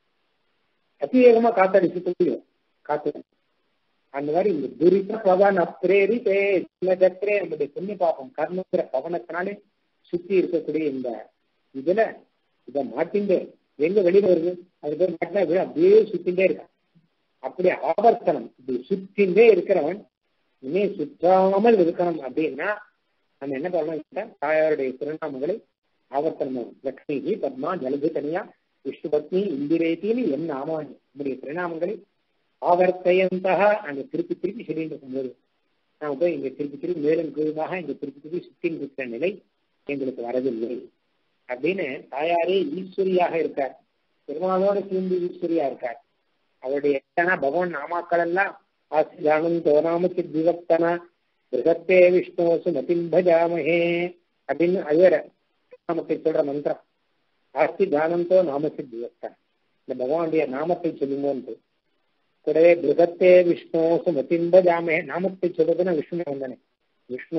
அதிவேகமா காத்தாடி சுத்த முடியும் காத்து. அந்த மாதிரி இந்த துரித பவன் அப்ரேரித்தே சக்கரே நம்முடைய புண்ணிய பாபம் கர்மங்கிற பவனத்தினாலே சுத்தி இருக்கக்கூடிய இந்த இதுல இதை மாட்டிண்டே எங்க வெளியில வருது, அது பேர் மாட்டினா அப்படியே சுத்திண்டே இருக்கான். அப்படி ஆவர்த்தனம் இப்படி சுத்திண்டே இருக்கிறவன் இனிமே சுற்றாமல் இருக்கணும் அப்படின்னா நம்ம என்ன பண்ணணும், தாயாருடைய திருநாமங்களை ஆவர்த்தனம். லக்ஷ்மி பத்மா ஜலதி தனியா விஷ்ணு பத்னி இந்திரேத்தின்னு என் நாமானி நம்முடைய திருநாமங்களை ஆவர்த்தயந்தாக அங்க திருப்பி திருப்பி சொல்லிட்டு இருக்கும்போது நாம போய் இங்க திருப்பி திருப்பி மேலும் கீழாக இங்க திருப்பி திருப்பி சுத்தின்னு இருக்கிற நிலை எங்களுக்கு வரவில்லை அப்படின்னு தாயாரே ஈஸ்வரியாக இருக்கார். பெருமாளோட சேர்ந்து ஈஸ்வரியா இருக்கார். அவருடைய பகவான் நாமாக்கள் எல்லாம் ஆசிதானம் தோநாம சித்திவக்தனா பிருகத்தே விஷ்ணு சுமதிம் பஜாமஹே அப்படின்னு அதுவர நாமத்தை சொல்ற மந்திரம். ஆஸ்தி தானந்தோ நாம சித்திவக்தன், இந்த பகவானுடைய நாமத்தை சொல்லுங்கன்னு கூடவே பிருகத்தே விஷ்ணு சுமதிம் பஜாமஹே நாமத்தை சொல்றதுன்னா விஷ்ணு வந்தானே. விஷ்ணு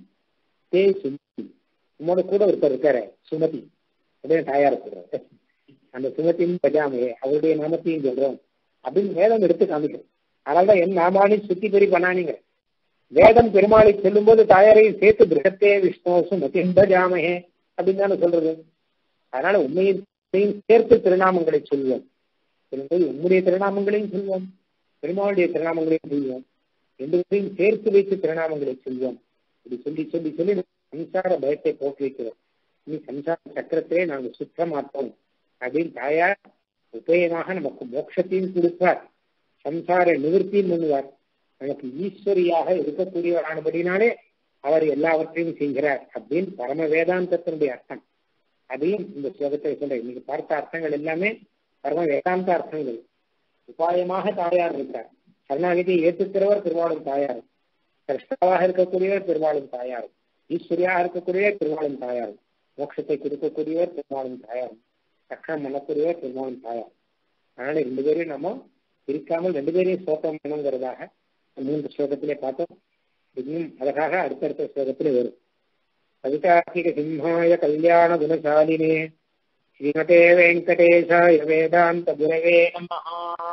தே சுமதி, உம்மோட கூட ஒருத்தர் இருக்காரு சுமதி அப்படின்னு தாயார சொல்றாரு. அந்த சுமதியும் பஜாமே அவருடைய நாமத்தையும் சொல்றோம் அப்படின்னு வேதம் எடுத்து காமிக்கிறோம். அதனால்தான் என் நாமானி சுத்தி பெரி பண்ணானீங்க. வேதம் பெருமாளை சொல்லும் போது தாயாரையும் சேர்த்து பிருகத்தே விஷ்ணோசு மதிம்பஜாமகே அப்படின்னு தானே சொல்றது. அதனால உண்மையும் சேர்த்து திருநாமங்களை சொல்வோம். உம்முடைய திருநாமங்களையும் சொல்வோம், பெருமாளுடைய திருநாமங்களையும் சொல்வோம், ரெண்டு பேரையும் சேர்த்து வைத்து திருநாமங்களை சொல்வோம். இப்படி சொல்லி சொல்லி சொல்லி சம்சார பயத்தை போட்டு வைக்கிறோம். இனி சம்சார சக்கரத்திலே நாங்கள் சுற்ற மாட்டோம் அப்படின்னு தாயார் உபயமாக நமக்கு மோட்சத்தையும் கொடுப்பார், சம்சார நிவர்த்தியும் பண்ணுவார். நமக்கு ஈஸ்வரியாக இருக்கக்கூடியவரானபடினாலே அவர் எல்லாவற்றையும் செய்கிறார் அப்படின்னு பரம வேதாந்தத்தினுடைய அர்த்தம். அதையும் இந்த ஸ்லோகத்தை சொல்றேன். இன்னைக்கு பார்த்த அர்த்தங்கள் எல்லாமே பரம வேதாந்த அர்த்தங்கள். உபாயமாக தாயார் இருக்கார். சரணாகதியை ஏற்றுக்கிறவர் பெருமாளும் தாயாரும், கிருஷ்ணாவாக இருக்கக்கூடியவர் பெருமாளும் தாயாரும், ஈஸ்வரியாக இருக்கக்கூடியவர் பெருமாளும் தாயாரும், மோட்சத்தை கொடுக்கக்கூடியவர் பெருமாளும் தாயாரும், ரட்சணம் பண்ணக்கூடியவர் பெருமாளும் தாயாரும். அதனால ரெண்டு பேரையும் நம்ம பிரிக்காமல் ரெண்டு பேரையும் ஸ்லோகம் பண்ணுங்கிறதாக 3 ஸ்லோகத்திலே பார்த்தோம். இன்னும் அழகாக அடுத்தடுத்த ஸ்லோகத்திலே வரும். கவிதார்க்கிக சிம்ஹாய கல்யாண குணசாலினே ஸ்ரீமதே வெங்கடேசாய வேதாந்த குரவே நமஹ.